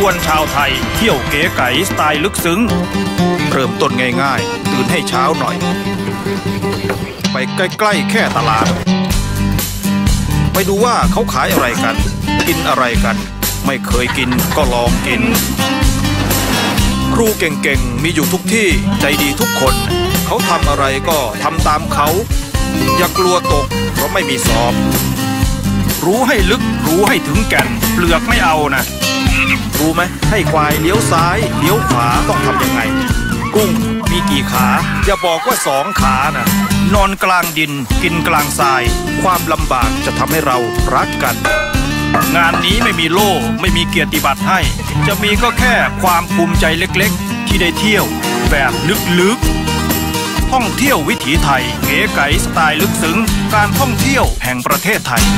วนชาวไทยเที่ยวเก๋ไก๋สไตล์ลึกซึ้งเริ่มต้นง่ายๆตื่นให้เช้าหน่อยไปใกล้ๆแค่ตลาดไปดูว่าเขาขายอะไรกันกินอะไรกันไม่เคยกินก็ลองกินครูเก่งๆมีอยู่ทุกที่ใจดีทุกคนเขาทำอะไรก็ทำตามเขาอย่ากลัวตกเพราะไม่มีสอบรู้ให้ลึกรู้ให้ถึงแก่นเปลือกไม่เอานะรู้ไหมให้ควายเลี้ยวซ้ายเลี้ยวขวาต้องทำยังไงกุ้งมีกี่ขาอย่าบอกว่า2 ขานะนอนกลางดินกินกลางทรายความลำบากจะทำให้เรารักกันงานนี้ไม่มีโล่ไม่มีเกียรติบัตรให้จะมีก็แค่ความภูมิใจเล็กๆที่ได้เที่ยวแบบลึกๆท่องเที่ยววิถีไทยเก๋ไก๋สไตล์ลึกซึ้งการท่องเที่ยวแห่งประเทศไทย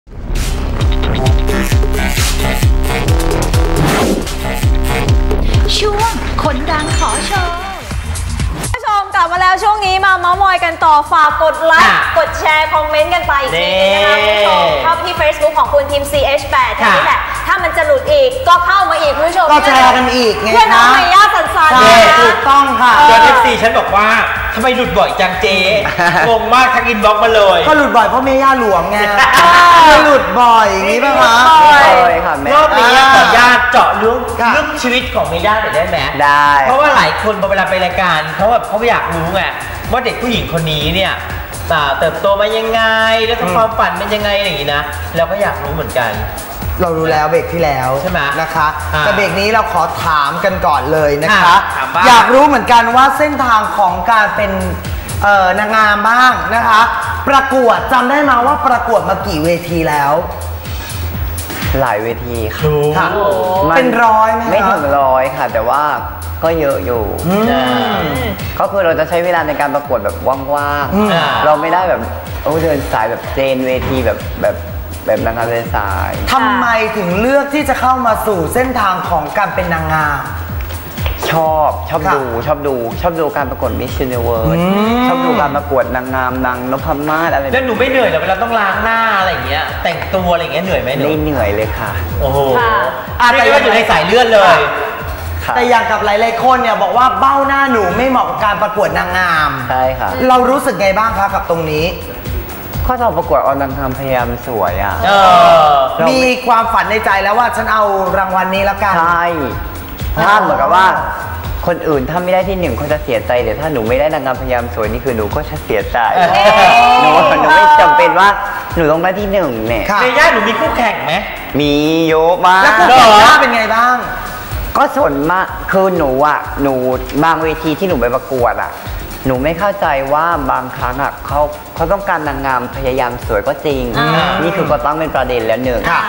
ช่วงคนดังขอโชว์ผู้ชมกลับมาแล้วช่วงนี้มาเม้ามอยกันต่อฝากกดไลค์กดแชร์คอมเมนต์กันไปอีกทีนะคะคุณผู้ชมเข้าที่ Facebook ของคุณทีม CH8 นี่แหละถ้ามันจะหลุดอีกก็เข้ามาอีกคุณผู้ชมก็แชร์กันอีกไงคะเพื่อนน้องเมย่าสันๆถูกต้องค่ะโดน FC ฉันบอกว่าทำไมหลุดบ่อยจังเจ๊งงมากทักอินบ็อกมาเลยก็หลุดบ่อยเพราะเมย่าหลวงไงหลุดบ่อยอย่างนี้ป่ะคะรอบนี้ขออนุญาตเจาะลึกชีวิตของเมย่าหน่อยได้ไหมได้เพราะว่าหลายคนพอเวลาไปรายการเขาอยากรู้ไงว่าเด็กผู้หญิงคนนี้เนี่ยเติบโตมายังไงแล้วความฝันเป็นยังไงอย่างนี้นะเราก็อยากรู้เหมือนกันเรารู้แล้วเบรกที่แล้วใช่ไหมนะคะแต่เบรกนี้เราขอถามกันก่อนเลยนะคะอยากรู้เหมือนกันว่าเส้นทางของการเป็นนางงามบ้างนะคะประกวดจำได้มาว่าประกวดมากี่เวทีแล้วหลายเวทีค่ะเป็นร้อยไหมไม่ถึง100ค่ะแต่ว่าก็เยอะอยู่ก็คือเราจะใช้เวลาในการประกวดแบบว่างๆเราไม่ได้แบบเดินสายแบบเจนเวทีแบบนางงามเดินสายทำไมถึงเลือกที่จะเข้ามาสู่เส้นทางของการเป็นนางงามชอบดูการประกวด Miss Universe ชอบดูการประกวดนางงามนางนพมาศอะไรแล้วหนูไม่เหนื่อยเหรอเวลาต้องล้างหน้าอะไรอย่างเงี้ยแต่งตัวอะไรอย่างเงี้ยเหนื่อยไหมไม่เหนื่อยเลยค่ะโอ้โหแต่ว่าอยู่ในสายเลือดเลยแต่อย่างกับหลายๆคนเนี่ยบอกว่าเบ้าหน้าหนูไม่เหมาะกับการประกวดนางงามใช่ค่ะเรารู้สึกไงบ้างคะกับตรงนี้ก็เราประกวดเอานางงามพยายามสวยอ่ะมีความฝันในใจแล้วว่าฉันเอารางวัลนี้แล้วกันใช่ถ้าเหมือนกับว่าคนอื่นถ้าไม่ได้ที่1เขาจะเสียใจเดี๋ยวถ้าหนูไม่ได้นางงามพยายามสวยนี่คือหนูก็จะเสียใจหนูไม่จำเป็นว่าหนูต้องได้ที่1เนี่ยเมย่าหนูมีคู่แข่งไหมมีเยอะมากแล้วคู่แข่งหน้าเป็นไงบ้างก็ส่วนมากคือหนูบางเวทีที่หนูไปประกวดหนูไม่เข้าใจว่าบางครั้งเขาต้องการนางงามพยายามสวยก็จริงนี่คือก็ต้องเป็นประเด็นแล้ว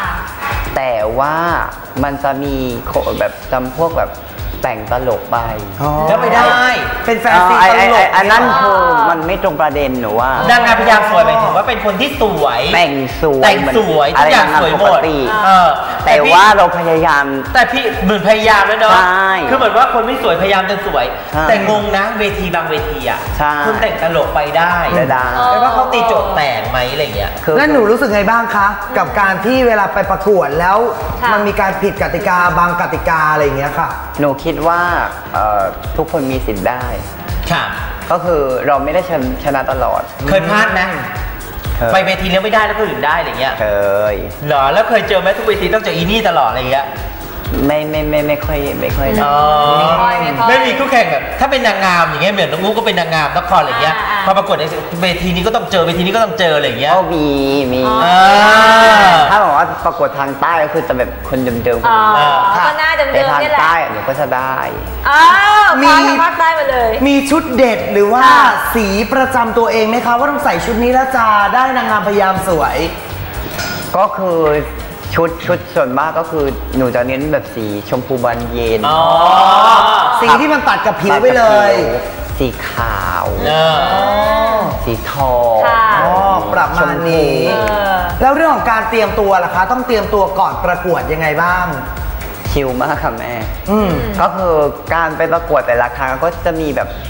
1แต่ว่ามันจะมีแบบจำพวกแบบแต่งตลกไปแล้วไปได้เป็นแฟนซีตลกอันนั้นคือมันไม่ตรงประเด็นหนูว่านางงามพยายามสวยหมายถึงว่าเป็นคนที่สวยแต่งสวยทุกอย่างสวยหมดแต่ว่าเราพยายามแต่พี่เหมือนพยายามแล้วเนาะคือเหมือนว่าคนไม่สวยพยายามจะสวยแต่งงนะเวทีบางเวทีคุณแต่งตลกไปได้ไม่ว่าเขาตีโจทย์แต่งไหมอะไรเงี้ยแล้วหนูรู้สึกไงบ้างคะกับการที่เวลาไปประกวดแล้วมันมีการผิดกติกาบางกติกาอะไรเงี้ยค่ะหนูคิดว่าทุกคนมีสิทธิ์ได้ก็คือเราไม่ได้ชนะตลอดเคยพลาดไหมไปเวทีแล้วไม่ได้แล้วก็อื่นได้อะไรเงี้ยเคยเหรอแล้วเคยเจอไหมทุกเวทีต้องเจออีนี่ตลอดอะไรเงี้ยไม่ค่อยไม่มีคู่แข่งแบบถ้าเป็นนางงามอย่างเงี้ยเหมือนน้องลูกก็เป็นนางงามนครอะไรเงี้ยพอประกวดในเวทีนี้ก็ต้องเจอเวทีนี้ก็ต้องเจออะไรเงี้ยก็มีถ้าบอกว่าประกวดทางใต้ก็คือจะแบบคนเดิมก็น่าเดิมๆทางใต้หนูก็จะได้มีทางภาคใต้มาเลยมีชุดเด็ดหรือว่าสีประจำตัวเองไหมคะว่าต้องใส่ชุดนี้แล้วจะได้นางงามพยายามสวยก็คือชุดส่วนมากก็คือหนูจะเน้นแบบสีชมพูบานเย็นสีที่มันตัดกับผิวไปเลยสีขาวสีทองประมาณนี้แล้วเรื่องของการเตรียมตัวล่ะคะต้องเตรียมตัวก่อนประกวดยังไงบ้างชิลมากค่ะแม่ก็คือการไปประกวดแต่ละครั้งก็จะมีแบบ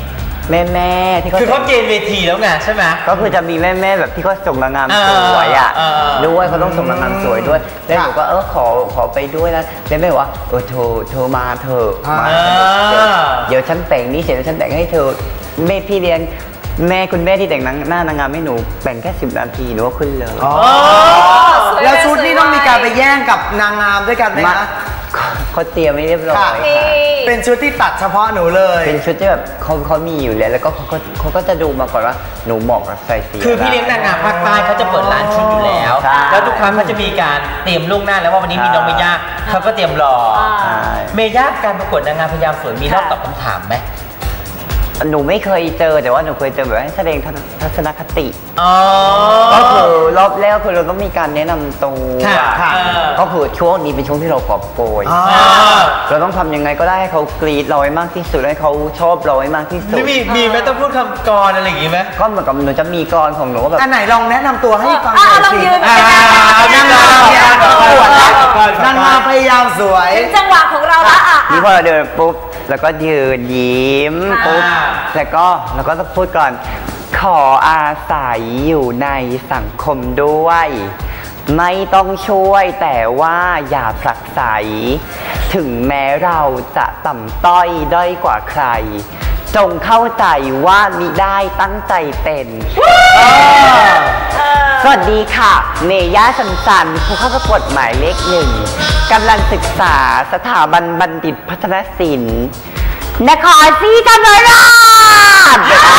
แม่ที่เขาคือเขาเกณฑ์เวทีแล้วไงใช่ไหมก็คือจะมีแม่แบบที่เขาส่งนางงามสวยอ่ะด้วยเขาต้องส่งนางงามสวยด้วยแล้วหนูก็ขอไปด้วยนะแล้วแม่บอกว่าเธอมาเถอะมาเดี๋ยวฉันแต่งนี่เสร็จแล้วฉันแต่งให้เธอแม่พี่เลี้ยงแม่คุณแม่ที่แต่งหน้านางงามให้หนูแต่งแค่10 นาทีหนูก็ขึ้นเลยแล้วชุดนี้ต้องมีการไปแย่งกับนางงามด้วยกันไหมคะเขาเตรียมไม่เรียบร้อยเป็นชุดที่ตัดเฉพาะหนูเลยเป็นชุดที่แบบเขามีอยู่แล้วก็เขาก็จะดูมาก่อนว่าหนูเหมาะกับใส่สีคือพี่เลี้ยงนางงามภาคใต้เขาจะเปิดร้านชุดอยู่แล้วแล้วทุกครั้งเขาจะมีการเตรียมล่วงหน้าแล้วว่าวันนี้มีน้องเมย่าเขาก็เตรียมรอเมย่าการประกวดนางงามพยายามสวยมีรอบตอบคำถามไหมหนูไม่เคยเจอแต่ว่าหนูเคยเจอแบบให้แสดงทัศนคติก็คือรอบแรกคือเราต้องมีการแนะนำตัวก็คือช่วงนี้เป็นช่วงที่เรากอบโกยเราต้องทำยังไงก็ได้ให้เขากรีดเราให้มากที่สุดให้เขาชอบเราให้มากที่สุดมีไหมต้องพูดคำกรอะไรอย่างงี้ไหมก็เหมือนกับหนูจะมีกรของหนูแบบอันไหนลองแนะนำตัวให้ฟังหน่อยสินางงามพยายามสวยจังหวะของเราละนี่พอเราเดินปุ๊บแล้วก็ยืนยิ้มปุ๊บแล้วก็ต้องพูดก่อนขออาศัยอยู่ในสังคมด้วยไม่ต้องช่วยแต่ว่าอย่าผลักไสถึงแม้เราจะต่ำต้อยด้อยกว่าใครจงเข้าใจว่ามิได้ตั้งใจเป็นสวัสดีค่ะเมย่าสันผู้เข้าประกวดหมายเลข1กำลังศึกษาสถาบันบัณฑิตพัฒนศิลป์นครศรีธรรมราช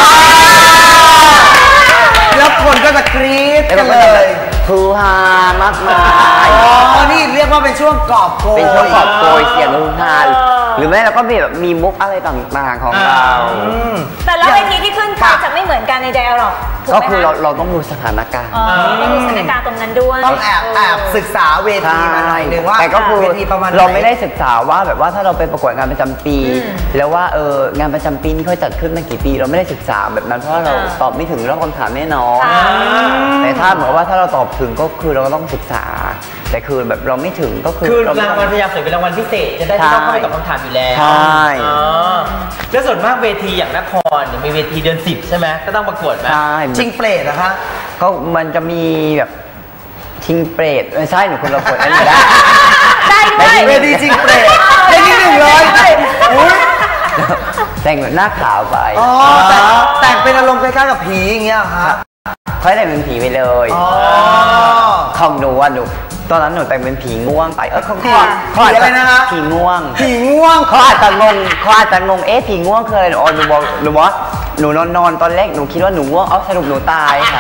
แล้วคนก็จะกรี๊ดกันเลยฮือฮามากมายนี่เรียกว่าเป็นช่วงกอบโกยเป็นช่วงกอบโกยเสียงฮือฮาหรือแม้เราก็มีมุกอะไรต่างๆของเราแต่ละเวทีที่ขึ้นไปจะไม่เหมือนกันในไดอะล็อกก็คือเราต้องดูสถานการณ์ต้องดูสถานการณ์ตรงนั้นด้วยต้องแอบศึกษาเวทีมาหน่อยนึงว่าแต่ก็คือเราไม่ได้ศึกษาว่าแบบว่าถ้าเราไปประกวดงานประจำปีแล้วว่างานประจำปีนี้เขาจัดขึ้นมากี่ปีเราไม่ได้ศึกษาแบบนั้นเพราะเราตอบไม่ถึงรอบคำถามแน่นอนแต่ถ้าเหมือนว่าถ้าเราตอบถึงก็คือเราต้องศึกษาแต่คือแบบเราไม่ถึงก็คือรางวัลพยายามสวยเป็นรางวัลพิเศษจะได้ไม่ต้องเข้าไปตอบคำถามอยู่แล้วใช่แล้วส่วนมากเวทีอย่างนครมีเวทีเดือน10ใช่ไหมก็ต้องประกวดไหมชิงเปรตนะคะก็มันจะมีแบบชิงเปรตไม่ใช่หนูคนละคนอันนี้ได้ด้วยเวทีชิงเปรตได้ที่1เลยแต่งแบบหน้าขาวไปแต่งเป็นอารมณ์คล้ายๆกับผีอย่างเงี้ยครับเขาแต่งเป็นผีไปเลยของหนูอ่ะหนูตอนนั้นหนูแต่งเป็นผีง่วงไปเขาอะไรนะฮะผีง่วงเขาอาจจะงงผีง่วงเคยหนูบอกหนูนอนตอนแรกหนูคิดว่าหนูง่วงสรุปหนูตายค่ะ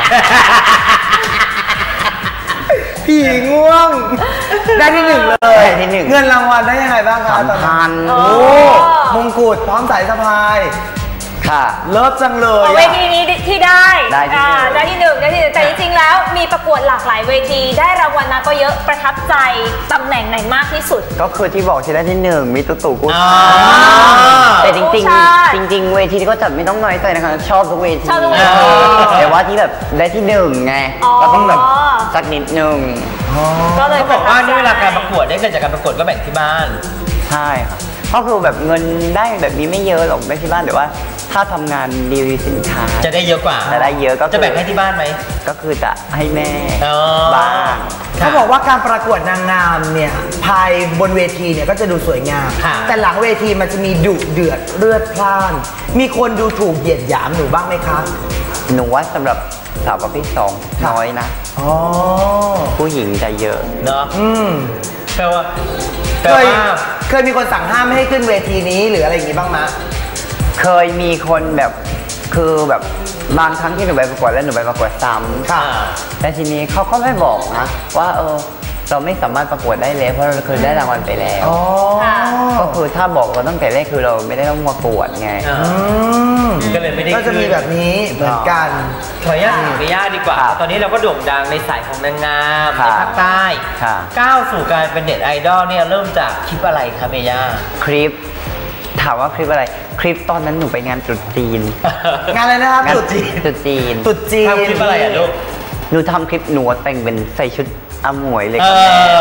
ผีง่วงได้ที่1เลยได้ที่1 เงินรางวัลได้ยังไงบ้างคะ 3,000 โอ้มงกุฎพร้อมสายสะพายค่ะเลิศจังเลยเวทีนี้ที่ได้ที่1แต่จริงๆแล้วมีประกวดหลากหลายเวทีได้รางวัลมาก็เยอะประทับใจตำแหน่งไหนมากที่สุดก็คือที่บอกที่ได้ที่1มีตู่กู้ชาแต่จริงเวทีที่เขาจัดไม่ต้องน้อยใจนะคะชอบทุกเวทีแต่ว่าที่แบบได้ที่1ไงก็ต้องแบบสักนิดนึงก็เลยบอกว่านี่เวลาการประกวดได้เงินจากการประกวดก็แบ่งที่บ้านใช่ค่ะก็คือแบบเงินได้แบบนี้ไม่เยอะหรอกไม่ที่บ้านแต่ว่าถ้าทำงานรีวิวสินค้าจะได้เยอะกว่าจะได้เยอะก็จะแบ่งให้ที่บ้านไหมก็คือจะให้แม่บ้างเขาบอกว่าการประกวดนางงามเนี่ยภายบนเวทีเนี่ยก็จะดูสวยงามแต่หลังเวทีมันจะมีดุเดือดเลือดพล่านมีคนดูถูกเหยียดหยามหนูบ้างไหมคะหนูว่าสำหรับสาวประเภท2น้อยนะผู้หญิงจะเยอะเนาะแปลว่าเคยมีคนสั่งห้ามไม่ให้ขึ้นเวทีนี้หรืออะไรอย่างนี้บ้างไหมเคยมีคนแบบคือแบบบางครั้งที่หนูไปประกวดแล้วหนูไปประกวดซ้ำแต่ทีนี้เขาก็ไม่บอกนะว่าเราไม่สามารถประกวดได้เลยเพราะเราเคยได้รางวัลไปแล้วก็คือถ้าบอกเราตั้งแต่แรกคือเราไม่ได้ต้องประกวดไงก็เลยไม่ได้ก็จะมีแบบนี้เหมือนกันขออนุญาตถามเมย่าดีกว่าตอนนี้เราก็โด่งดังในสายของนางงามในภาคใต้ก้าวสู่การเป็นเน็ตไอดอลเนี่ยเริ่มจากคลิปอะไรคะเมย่าคลิปถามว่าคลิปอะไรคลิปตอนนั้นหนูไปงานตรุษจีนงานอะไรนะครับตรุษจีนทำคลิปอะไรอ่ะลูกหนูทำคลิปหนูแต่งเป็นใส่ชุดอมวยเลย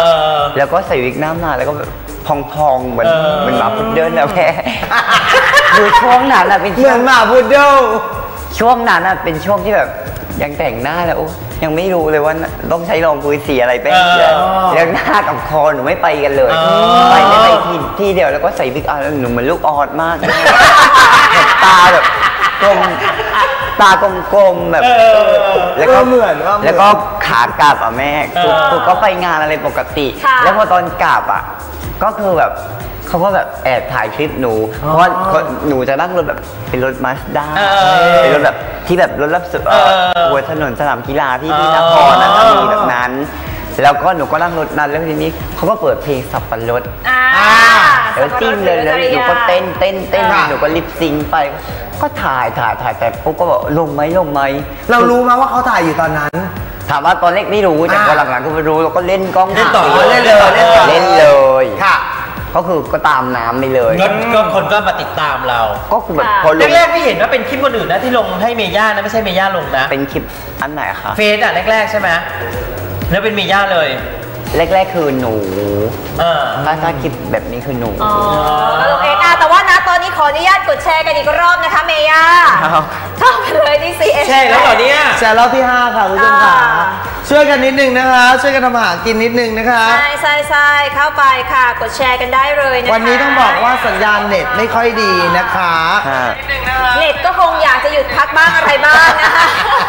แล้วก็ใส่วิกหน้ามาแล้วก็แบบพองๆเหมือนหมาพุดเดิ้ลแล้วแค่คือช่วงนั้นอะเป็นเหมือนหมาพุดเดิลช่วงนั้นอะเป็นช่วงที่แบบยังแต่งหน้าแล้วยังไม่รู้เลยว่าต้องใช้รองพื้นสีอะไรแป้งเขียวยังหน้ากับคอหนูไม่ไปกันเลยไปที่เดียวแล้วก็ใส่บิ๊กอายหนูเหมือนลูกออดมากตาแบบกลมตากลมๆแบบแล้วก็เหมือนแล้วก็ขากลับอ่ะแม่คือก็ไปงานอะไรปกติแล้วพอตอนกลับอ่ะก็คือแบบเขาก็แบบแอบถ่ายคลิปหนูเพราะว่าหนูจะนั่งรถแบบเป็นรถมาสด้าเป็นรถแบบที่แบบรถรับส่งหัวถนนสนามกีฬาที่นครนะมีแบบนั้นแล้วก็หนูก็นั่งรถนั้นแล้วทีนี้เขาก็เปิดเพลงสับปะรดแล้วจิ้มเลยแล้วหนูก็เต้นหนูก็ลิปซิงไปก็ถ่ายแต่ปุ๊บก็บอกลงไหมเรารู้ไหมว่าเขาถ่ายอยู่ตอนนั้นถามว่าตอนแรกไม่รู้แต่พอหลังๆก็ไปรู้เราก็เล่นกล้องเล่นต่อเล่นเลยค่ะก็คือก็ตามน้ำไปเลยก็คนก็มาติดตามเราก็คือแบบพอแรกๆไม่เห็นว่าเป็นคลิปคนอื่นนะที่ลงให้เมย่านะไม่ใช่เมย่าลงนะเป็นคลิปอันไหนคะเฟซอะแรกๆใช่ไหมแล้วเป็นเมย่าเลยแรกๆคือหนูถ้าคลิปแบบนี้คือหนูก็ลงเองแต่ว่านะตอนนี้ขออนุญาตกดแชร์กันอีกรอบนะคะเมย่าเข้าไปเลยที่ CS แชร์แล้วเหรอเนี่ยแชร์รอบที่5ค่ะคุณผู้ชมค่ะช่วยกันนิดนึงนะคะช่วยกันทำอาหารกินนิดนึงนะคะใช่เข้าไปค่ะกดแชร์กันได้เลยนะคะวันนี้ต้องบอกว่าสัญญาณเน็ตไม่ค่อยดีนะคะเน็ตก็คงอยากจะหยุดพักบ้างอะไรบ้างนะคะ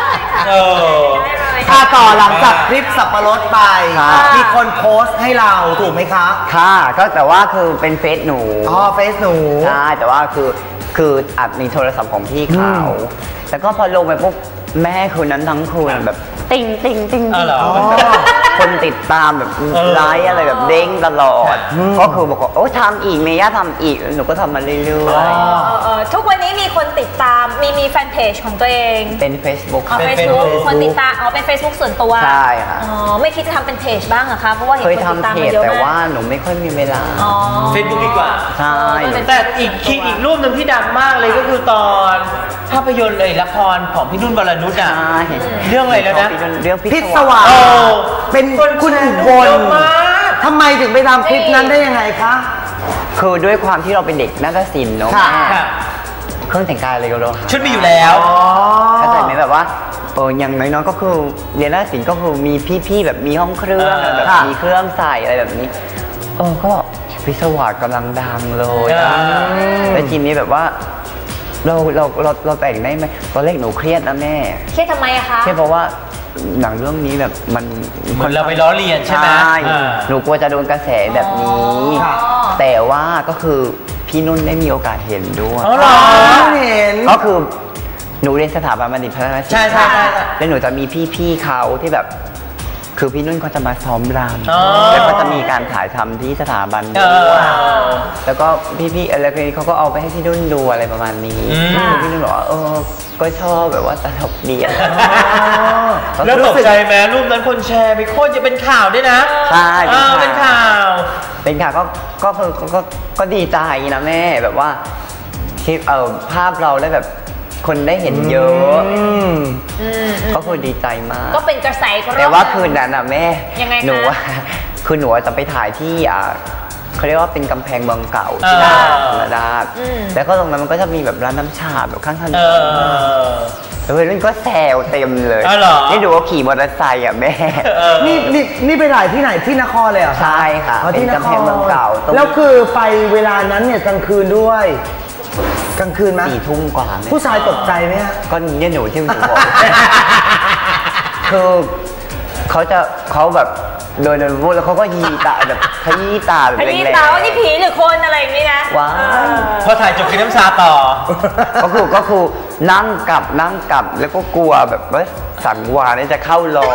ต่อหลังจากคลิปสับปะรดไปมีคนโพสต์ให้เราถูกไหมคะค่ะก็แต่ว่าคือเป็นเฟซหนูเฟซหนูใช่แต่ว่าคืออัดในโทรศัพท์ของพี่เขาแล้วก็พอลงไปปุ๊บแม่คืนนั้นทั้งคืนแบบติ้งคนติดตามแบบไลค์อะไรแบบเด้งตลอดก็คือบอกว่าโอ้ทำอีกเมย่าทำอีกหนูก็ทำมาเรื่อยๆทุกวันนี้มีคนติดตามมีแฟนเพจของตัวเองเป็น Facebook คนติดตามเป็น Facebook ส่วนตัวใช่ค่ะไม่คิดจะทำเป็นเพจบ้างเหรอคะเพราะว่าเห็นคนติดตามเยอะมากแต่ว่าหนูไม่ค่อยมีเวลา Facebook ดีกว่าใช่แต่อีกรูปหนึ่งที่ดังมากเลยก็คือตอนภาพยนตร์เลยละครของพี่นุ่นวรนุชอ่ะเรื่องอะไรแล้วนะเรื่องพิศวาสเป็นคุณอุบลทำไมถึงไปทำคลิปนั้นได้ยังไงคะคือด้วยความที่เราเป็นเด็กนาฏศิลป์เนาะเครื่องแต่งกายอะไรก็รู้ชุดมีอยู่แล้วเข้าใจไหมแบบว่าอย่างน้อยๆก็คือเรียนนาฏศิลป์ก็คือมีพี่ๆแบบมีห้องเครื่องแบบมีเครื่องใส่อะไรแบบนี้ก็พิศวาสกำลังดังเลยแล้วทีนี้แบบว่าเราแต่งได้ไหมตอนแรกหนูเครียดนะแม่เครียดทำไมอะคะเครียดเพราะว่าหนังเรื่องนี้แบบมันเราไปล้อเลียนใช่ไหมหนูกลัวจะโดนกระแสแบบนี้แต่ว่าก็คือพี่นุ่นได้มีโอกาสเห็นด้วยเห็นก็คือหนูเรียนสถาบันบัณฑิตพัฒนาศิลป์ใช่แล้วหนูจะมีพี่เขาที่แบบคือพี่นุ่นเขาจะมาซ้อมรำแล้วก็จะมีการถ่ายทำที่สถาบันด้วยแล้วก็พี่อะไรเขาก็เอาไปให้พี่นุ่นดูอะไรประมาณนี้พี่นุ่นบอกว่าก็ชอบแบบว่าตลกดีแล้วตกใจไหมรูปนั้นคนแชร์ไปโคตรจะเป็นข่าวด้วยนะใช่เป็นข่าวก็ดีใจนะแม่แบบว่าคลิปภาพเราได้แบบคนได้เห็นเยอะก็คือดีใจมากก็เป็นกระแสแต่ว่าคืนนั้นอ่ะแม่หนูคือหนูจะไปถ่ายที่เขาเรียกว่าเป็นกำแพงเมืองเก่าที่ธรรมดาแล้วก็ตรงนั้นมันก็จะมีแบบร้านน้ำชาแบบข้างถนนแล้วเพื่อนก็แซวเต็มเลยนี่ดูว่าขี่มอเตอร์ไซค์อ่ะแม่นี่ไปถ่ายที่ไหนที่นครเลยเหรอใช่ค่ะเป็นกำแพงเมืองเก่าแล้วคือไปเวลานั้นเนี่ยกลางคืนด้วยกลางคืนไหม 4 ทุ่มกว่าผู้ชายตกใจไหมฮะก็เนี่ยหนูที่หนูบอกคือเขาแบบเดินพูดแล้วเขาก็ยีตาแบบขยี้ตาแบบแรงๆขยี้ตาว่านี่ผีหรือคนอะไรอย่างนี้นะว้าวพอถ่ายจบกินน้ำชาต่อก็คือนั่งกลับแล้วก็กลัวแบบว่าสังวานี่จะเข้ารอ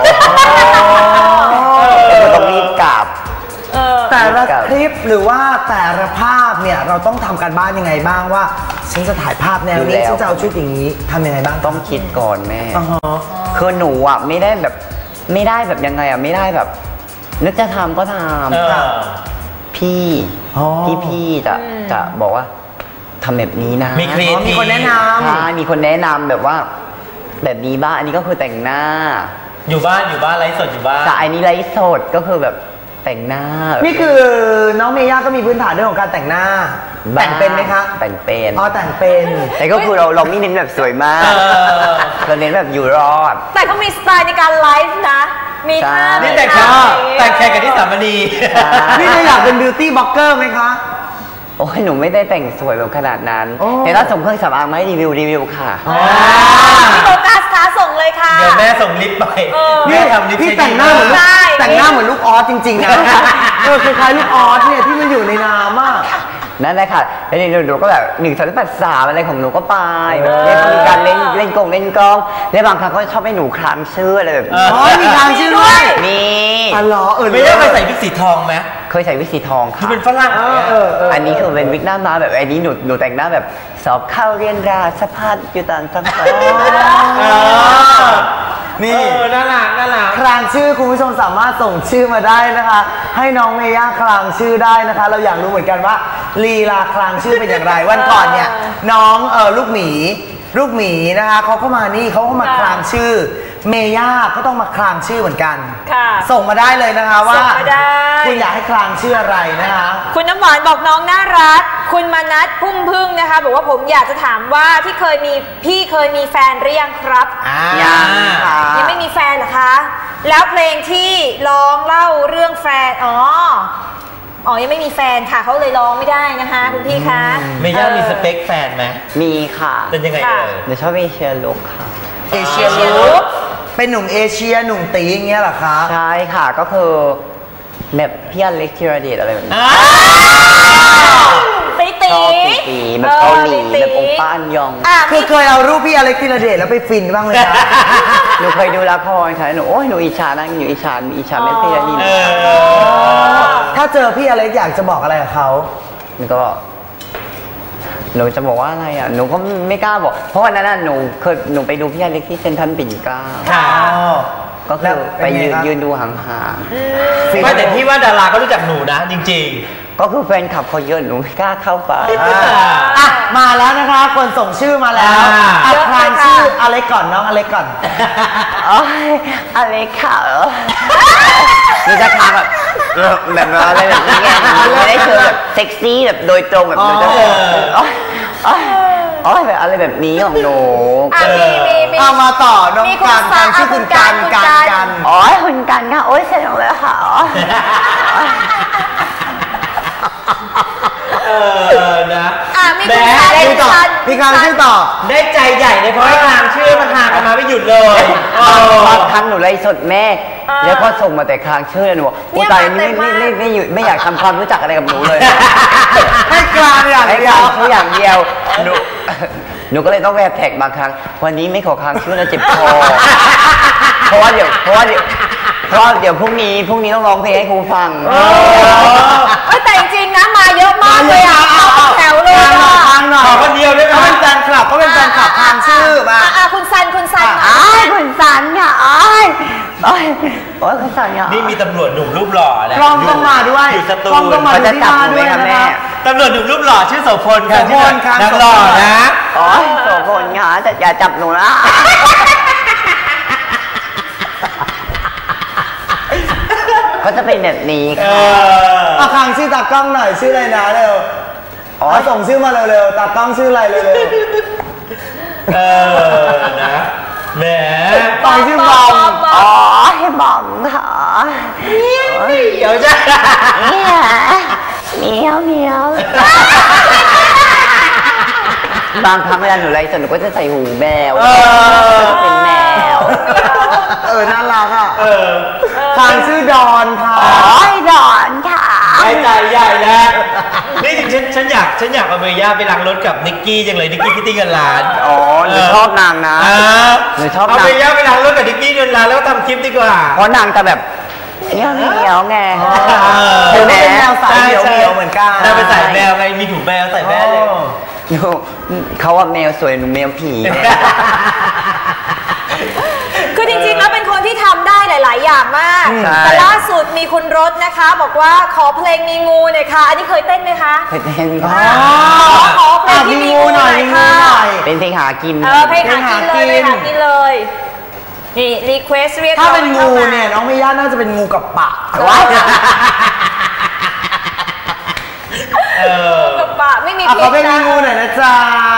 ก็ต้องรีบกลับแต่ละคลิปหรือว่าแต่ละภาพเนี่ยเราต้องทำการบ้านยังไงบ้างว่าฉันจะถ่ายภาพแนวนี้ฉันจะเอาชุดอย่างนี้ทำยังไงบ้างต้องคิดก่อนแม่คือหนูอ่ะไม่ได้แบบยังไงอ่ะไม่ได้แบบนึกจะทำก็ทำพี่จะบอกว่าทำแบบนี้นะมีคนแนะนำใช่มีคนแนะนำแบบว่าแบบนี้บ้างอันนี้ก็คือแต่งหน้าอยู่บ้านไลฟ์สดอยู่บ้านแต่อันนี้ไลฟ์สดก็คือแบบแต่งหน้านี่คือน้องเมย่าก็มีพื้นฐานเรื่องของการแต่งหน้าแต่งเป็นไหมคะแต่งเป็นอ๋อแต่งเป็นแต่ก็คือเราไม่เน้นแบบสวยมากเราเน้นแบบอยู่รอดแต่เขามีสไตล์ในการไลฟ์นะมีท่านี่แต่งแข่งกับที่สามณีพี่จะอยากเป็นบิวตี้บล็อกเกอร์ไหมคะโอ้ยหนูไม่ได้แต่งสวยแบบขนาดนั้นแต่ถ้าส่งเครื่องสำอางมาให้รีวิวค่ะพี่โบกัสคะส่งเลยค่ะเดี๋ยวแม่ส่งลิปไปแม่ทำลิปพี่แต่งหน้าเหมือนลูกออสจริงๆนะคล้ายๆลูกออสเนี่ยที่มันอยู่ในน้ำอ่ะนั่นแหละค่ะแล้วหนูก็แบบ1 2 8 3อะไรของหนูก็ไปเนี่ยมีการเล่นกล้องแล้วบางครั้งก็ชอบให้หนูคลางชื่ออะไรแบบมีคลางชื่อด้วยมีอ๋อไม่ได้ไปใส่วิกสีทองไหมเคยใส่วิกสีทองค่ะคือเป็นฝรั่งอันนี้คือเป็นวิกหน้าม้าแบบอันนี้หนูแต่งหน้าแบบสอบเข้าเรียนราชภัฏอยู่ต่างจังหวัดนี่น่ารักคลางชื่อคุณผู้ชมสามารถส่งชื่อมาได้นะคะให้น้องเมย่าคลางชื่อได้นะคะเราอยากรู้เหมือนกันว่าลีลาคลางชื่อเป็นอย่างไรวันก่อนเนี่ยน้องลูกหมีนะคะเขาก็มานี่เขาก็มาคลางชื่อเมย่าก็ต้องมาคลางชื่อเหมือนกันส่งมาได้เลยนะคะว่าคุณอยากให้คลางชื่ออะไรนะคะคุณน้ำหวานบอกน้องน่ารักคุณมนัสพุ่มพึ่งนะคะบอกว่าผมอยากจะถามว่าพี่เคยมีแฟนหรือยังครับยังไม่มีแฟนเหรอคะแล้วเพลงที่ร้องเล่าเรื่องแฟนยังไม่มีแฟนค่ะเขาเลยร้องไม่ได้นะคะคุณพี่คะเมย่ามีสเปคแฟนไหมมีค่ะเป็นยังไงหนูชอบเอเชียลุคค่ะเอเชียลุคเป็นหนุ่มเอเชียหนุ่มตีอย่างเงี้ยเหรอคะใช่ค่ะก็คือแบบพี่อเล็กธีรเดชอะไรแบบนี้ตีแบบเกาหลีแบบองป้าอันยองคือเคยเอารูปพี่อเล็กธีรเดชแล้วไปฟินบ้างเลยคะหนูเคยดูละครค่ะหนูอิจฉานั่งอยู่อิจฉาไม่เพียรีถ้าเจอพี่อเล็กอยากจะบอกอะไรกับเขาหนูจะบอกว่าอะไรอ่ะหนูก็ไม่กล้าบอกเพราะวันนั้นหนูไปดูพี่อเล็กที่เซ็นทรัลปิ่นเกล้าก็คือไปยืนดูห่างๆไม่แต่พี่ว่าดาราก็รู้จักหนูนะจริงๆก็คือแฟนคลับเขาเยอะหนูไม่กล้าเข้าไปมาแล้วนะคะคนส่งชื่อมาแล้วคลางชื่ออเล็กก่อนน้องอเล็กก่อนอเล็กค่ะหนูจะคลางแบบอะไรแบบนี้ไม่ได้เชิงแบบเซ็กซี่แบบโดยตรงแบบหนูจะแบบอะไรแบบนี้ของหนูเอามาต่อน้องการชื่อคุณการคุณกันค่ะเสร็จแล้วค่ะนะมีคุณคางชื่อต่อพี่คางชื่อต่อได้ใจใหญ่เลยเพราะให้คางชื่อมันหากันมาไม่หยุดเลยบางครั้งหนูไล่สดแม่แล้วก็ส่งมาแต่คางชื่อหนูผู้ตายไม่อยากทำความรู้จักอะไรกับหนูเลยให้กลางอย่างเดียวชื่ออย่างเดียวหนูก็เลยต้องแอบแท็กบางครั้งวันนี้ไม่ขอคางชื่อนะเจ็บคอเพราะว่าเดี๋ยวพรุ่งนี้ต้องร้องเพลงให้ครูฟังแต่จริงๆนะมาเยอะมากเลยแถวเลยขอคนเดียวได้ไหมเป็นแฟนคลับก็เป็นแฟนคลับทางชื่อมาคุณซันคุณซันค่ะคุณซันค่ะนี่มีตำรวจหนุ่มรูปหล่อนะกล้องต้องมาด้วยอยู่สตูเขาจะจับด้วยนะแม่ตำรวจหนุ่มรูปหล่อชื่อโสพลค่ะนักหล่อนะโสพลค่ะแต่อย่าจับหนูนะก็จะเป็นแบบนี้ค่ะคางชื่อตากล้องหน่อยชื่ออะไรนะเร็วส่งชื่อมาเร็วๆตากล้องชื่ออะไรเร็วนะแหมตองชื่อบอมให้บอมค่ะเดี๋ยวจะเมียวบางครั้งเวลาหนูไลฟ์สดหนูก็จะใส่หูแมวเป็นแมวน่ารักอ่ะคางชื่อดอนค่ะดอนค่ะใจใหญ่นะนี่จริงฉันอยากเอาเมย่าไปล้างรถกับนิกกี้จังเลยนิกกี้พิตตี้เงินล้านหนูชอบนางนะหนูชอบเอาเมย่าไปล้างรถกับนิกกี้เงินล้านแล้วทำคลิปดีกว่าเพราะนางจะแบบเมียวไงเป็นแมวสายเมียวเหมือนกันนางเป็นสายแมวไงมีถุงแมวใส่แม่เลยเขาว่าแมวสวยหนูแมวผีคือจริงๆแล้วเป็นคนที่ทำได้หลายๆอย่างมากแต่ล่าสุดมีคุณรถนะคะบอกว่าขอเพลงมีงูหน่อยค่ะอันนี้เคยเต้นไหมคะเคยเต้นขอเพลงที่มีงูหน่อยค่ะเป็นเพลงหากินเพลงหากินเลยนี่รีเควสเรียกถ้าเป็นงูเนี่ยน้องเมย่าน่าจะเป็นงูกับปากงูกับปากไม่มีพิษนะเขาเป็นงูหน่อยนะจ๊ะ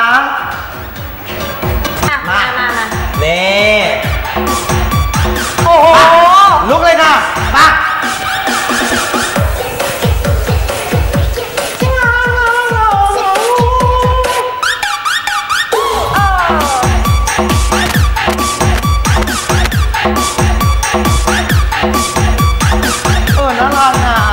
มานี่โอ้โหลุกเลยค่ะมาน่ารักนะ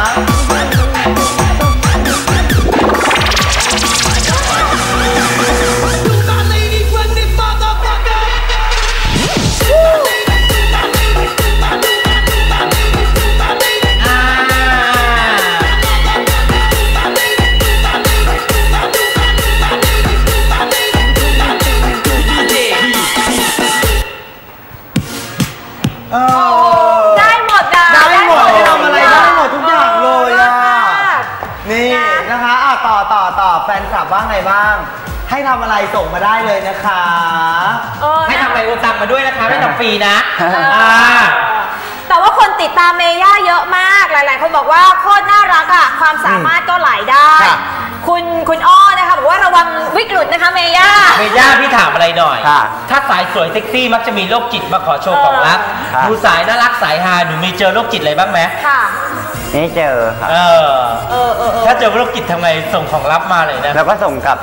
ได้หมดให้ทำอะไรได้หมดทุกอย่างเลยอ่ะนี่นะคะต่อแฟนคลับว่าไงบ้างให้ทำอะไรส่งมาได้เลยนะคะให้ทำอะไรโอนตังมาด้วยนะคะไม่ทำฟรีนะแต่ว่าคนติดตามเมย่าเยอะมากหลายๆคนบอกว่าโคตรน่ารักอ่ะความสามารถก็หลายได้คุณอ้อนะคะบอกว่าระวังวิกฤตนะคะเมย่าพี่ถามอะไรหน่อยถ้าสายสวยเซ็กซี่มักจะมีโรคจิตมาขอโชว์ของรักดูสายน่ารักสายฮาหนูมีเจอโรคจิตอะไรบ้างไหมค่ะไม่เจอครับถ้าเจอโรคจิตทำไงส่งของลับมาเลยนะแล้วก็ส่งกลับ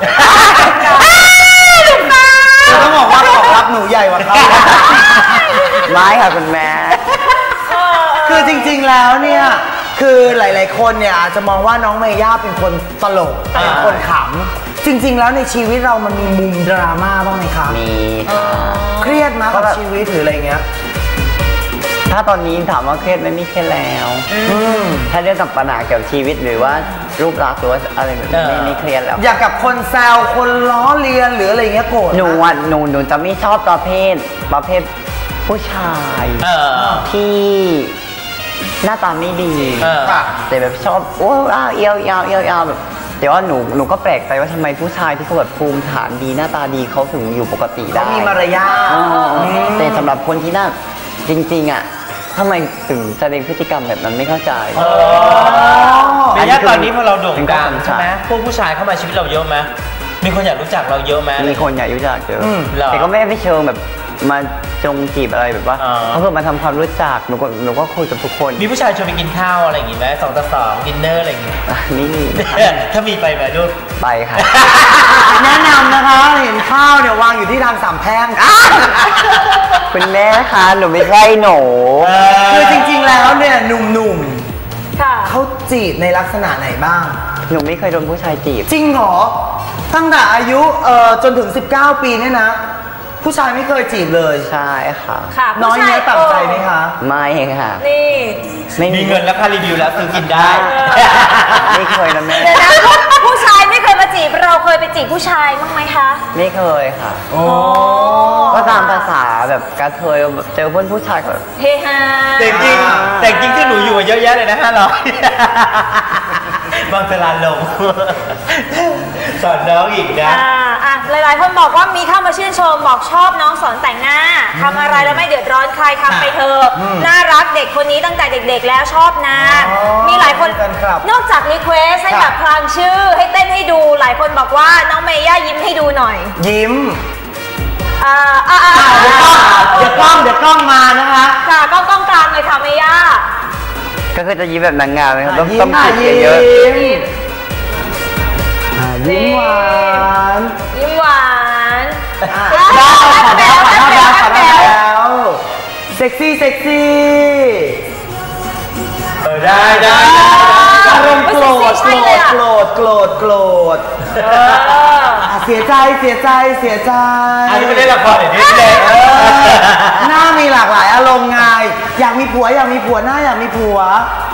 ต้องบอกว่าของลับหนูใหญ่กว่าเขาไม่ค่ะคุณแม่คือจริงๆแล้วเนี่ยคือหลายๆคนเนี่ยอาจจะมองว่าน้องเมย่าเป็นคนตลกเป็นคนขำจริงๆแล้วในชีวิตเรามันมีมุมดราม่าบ้างไหมคะมีเครียดนะกับชีวิตหรืออะไรเงี้ยถ้าตอนนี้ถามว่าเครียดไม่เครียดแล้วถ้าเรื่องกับปัญหาเกี่ยวกับชีวิตหรือว่ารูปลักษณ์หรือว่าอะไรแบบนี้ไม่เครียดแล้วอยากกับคนแซวคนล้อเลียนหรืออะไรเงี้ยโกรธหนูจะไม่ชอบประเภทผู้ชายที่หน้าตาไม่ดีแต่แบบชอบโอ้เอียวแบบแต่ว่าหนูก็แปลกใจว่าทำไมผู้ชายที่เขาแบบภูมิฐานดีหน้าตาดีเขาถึงอยู่ปกติได้มีมารยาทแต่สำหรับคนที่น่าจริงๆอ่ะทำไมถึงแสดงพฤติกรรมแบบนั้นไม่เข้าใจเมย่าตอนนี้พอเราโด่งดังใช่ไหมพวกผู้ชายเข้ามาชีวิตเราเยอะไหมมีคนอยากรู้จักเราเยอะไหมมีคนอยากรู้จักเยอะแต่ก็ไม่เชิงแบบมาจงจีบอะไรแบบว่าเขาเพื่อมาทำความรู้จักหนูก็คุยกับทุกคนมีผู้ชายชวนไปกินข้าวอะไรอย่างงี้ไหม2 ดินเนอร์อะไรอย่างงี้นี่ถ้ามีไปไหมลูกไปค่ะแนะนำนะคะเห็นข้าวเนี่ยวางอยู่ที่ทางสามแพร่งคุณแม่คะหนูไม่ใช่หนูคือจริงๆแล้วเนี่ยหนุ่มๆเขาจีบในลักษณะไหนบ้างหนูไม่เคยโดนผู้ชายจีบจริงเหรอตั้งแต่อายุจนถึง19 ปีเนี่ยนะผู้ชายไม่เคยจีบเลยใช่ค่ะน้อยเนื้อต่ำใจไหมคะไม่ค่ะนี่มีเงินแล้วค่ารีวิวแล้วซื้อกินได้ไม่เคยนะแม่ผู้ชายไม่เคยมาจีบเราเคยไปจีบผู้ชายบ้างไหมคะไม่เคยค่ะก็ตามภาษาแบบกระเทยเจอเพื่อนผู้ชายก็เฮฮาแต่จริงที่หนูอยู่เยอะแยะเลยนะ500บางตลาดลงสอนน้องอีกนะหลายๆคนบอกว่ามีเข้ามาชื่นชมบอกชอบน้องสอนแต่งหน้าทำอะไรแล้วไม่เดือดร้อนใครทำไปเถอะน่ารักเด็กคนนี้ตั้งแต่เด็กๆแล้วชอบนะมีหลายคนนอกจากรีเควสให้แบบพลางชื่อให้เต้นให้ดูหลายคนบอกว่าน้องเมย่ายิ้มให้ดูหน่อยยิ้มเดี๋ยวกล้องมานะคะค่ะกล้องกลางเลยค่ะเมย่าก็คือจะยิ้มแบบนางงามเลยครับต้องคิดเยอะยิ้มหวานแล้วเซ็กซี่ได้อารมณ์โกรธเสียใจอันนี้ไม่ได้ละครอย่างนี้เลยหน้ามีหลากหลายอารมณ์ไงอยากมีผัวหน้าอยากมีผัว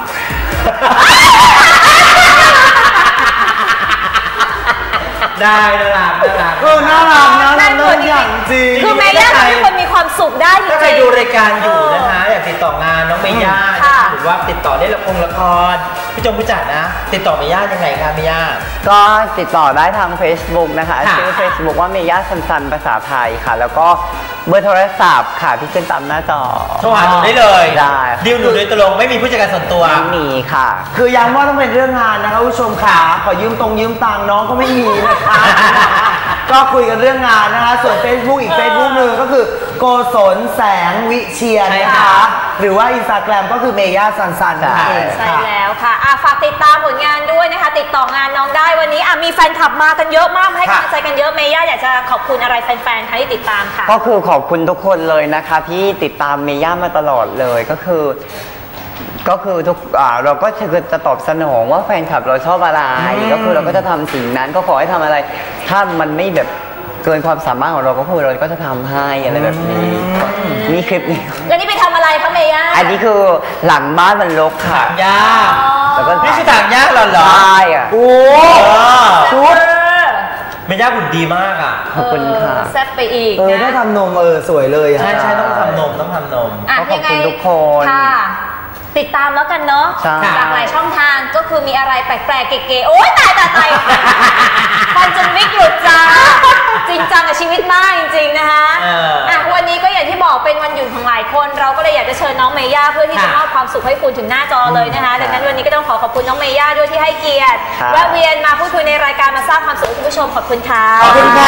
ได้น่ารักน่ารักนะน่าอย่างจริงคือเมย่าเป็นคนมีความสุขได้จริงๆถ้าใครดูรายการอยู่นะคะอยากติดต่องานน้องเมย่าหรือว่าติดต่อได้ละครผู้จัดนะติดต่อเมย่ายังไงคะเมย่าก็ติดต่อได้ทาง Facebook นะคะชื่อ Facebook ว่าเมย่าสันภาษาไทยค่ะแล้วก็เบอร์โทรศัพท์ค่ะที่ขึ้นตามหน้าจอโทรหาหนูได้เลยได้ดิวหนูโดยตรงไม่มีผู้จัดการส่วนตัวไม่มีค่ะคือย้ำว่าต้องเป็นเรื่องงานนะคะผู้ชมค่ะขอยืมตังค์น้องก็ไม่มีนะคะก็คุยกันเรื่องงานนะคะส่วน Facebook อีก Facebook หนึ่งก็คือโกศลแสงวิเชียรนะคะหรือว่า Instagram ก็คือเมย่าซันนั่นเองใช่แล้วค่ะฝากติดตามผลงานด้วยนะคะติดต่องานน้องได้วันนี้มีแฟนคลับมากันเยอะมากให้กำลังใจกันเยอะเมย่าอยากจะขอบคุณอะไรแฟนๆที่ติดตามค่ะก็คือขอบคุณทุกคนเลยนะคะที่ติดตามเมย่ามาตลอดเลยก็คือทุกเราก็จะตอบสนองว่าแฟนคลับเราชอบอะไรก็คือเราก็จะทำสิ่งนั้นก็ขอให้ทำอะไรถ้ามันไม่แบบเกินความสามารถของเราก็คือเราก็จะทำให้อะไรแบบนี้นี่คลิปนี้แล้วนี่ไปทำอะไรคะเมย่าอันนี้คือหลังบ้านมันรกค่ะยากแล้วก็นี่คือถางยากเหรอใช่อ่ะโอ้ชุดเมย่าหุ่นดีมากขอบคุณค่ะแซ่บไปอีกได้ทำนมสวยเลยใช่ต้องทำนมขอบคุณทุกคนติดตามแล้วกันเนาะจากหลายช่องทางก็คือมีอะไรแปลกๆเก๋ๆโอ๊ยตายฟันจนวิกหลุดจ้าจริงจังกับชีวิตมากจริงๆนะคะวันนี้ก็อย่างที่บอกเป็นวันหยุดของหลายคนเราก็เลยอยากจะเชิญน้องเมย่าเพื่อที่จะมอบความสุขให้คุณถึงหน้าจอเลยนะคะดังนั้นวันนี้ก็ต้องขอบคุณน้องเมย่าด้วยที่ให้เกียรติแวะเวียนมาพูดคุยในรายการมาสร้างความสุขให้คุณผู้ชมขอบคุณค่ะขอบคุณค่ะ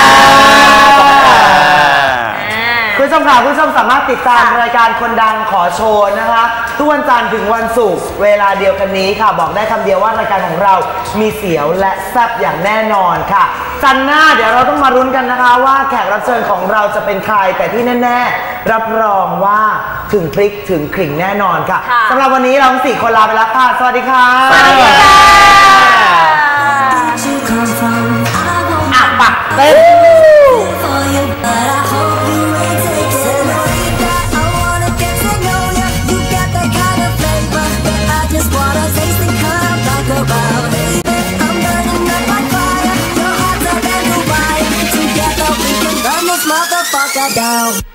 คุณผู้ชมค่ะคุณผู้ชมสามารถติดตามรายการคนดังขอโชว์นะคะทุกวันจันทร์ถึงวันศุกร์เวลาเดียวกันนี้ค่ะบอกได้คำเดียวว่ารายการของเรามีเสียวและแซ่บอย่างแน่นอนค่ะจันทร์หน้าเดี๋ยวเราต้องมารุ้นกันนะคะว่าแขกรับเชิญของเราจะเป็นใครแต่ที่แน่ๆรับรองว่าถึงพริกถึงขิงแน่นอนค่ะสำหรับวันนี้เราทั้ง4คนลาไปแล้วค่ะสวัสดีค่ะสวัสดีค่ะปักเต้น Motherfucker down.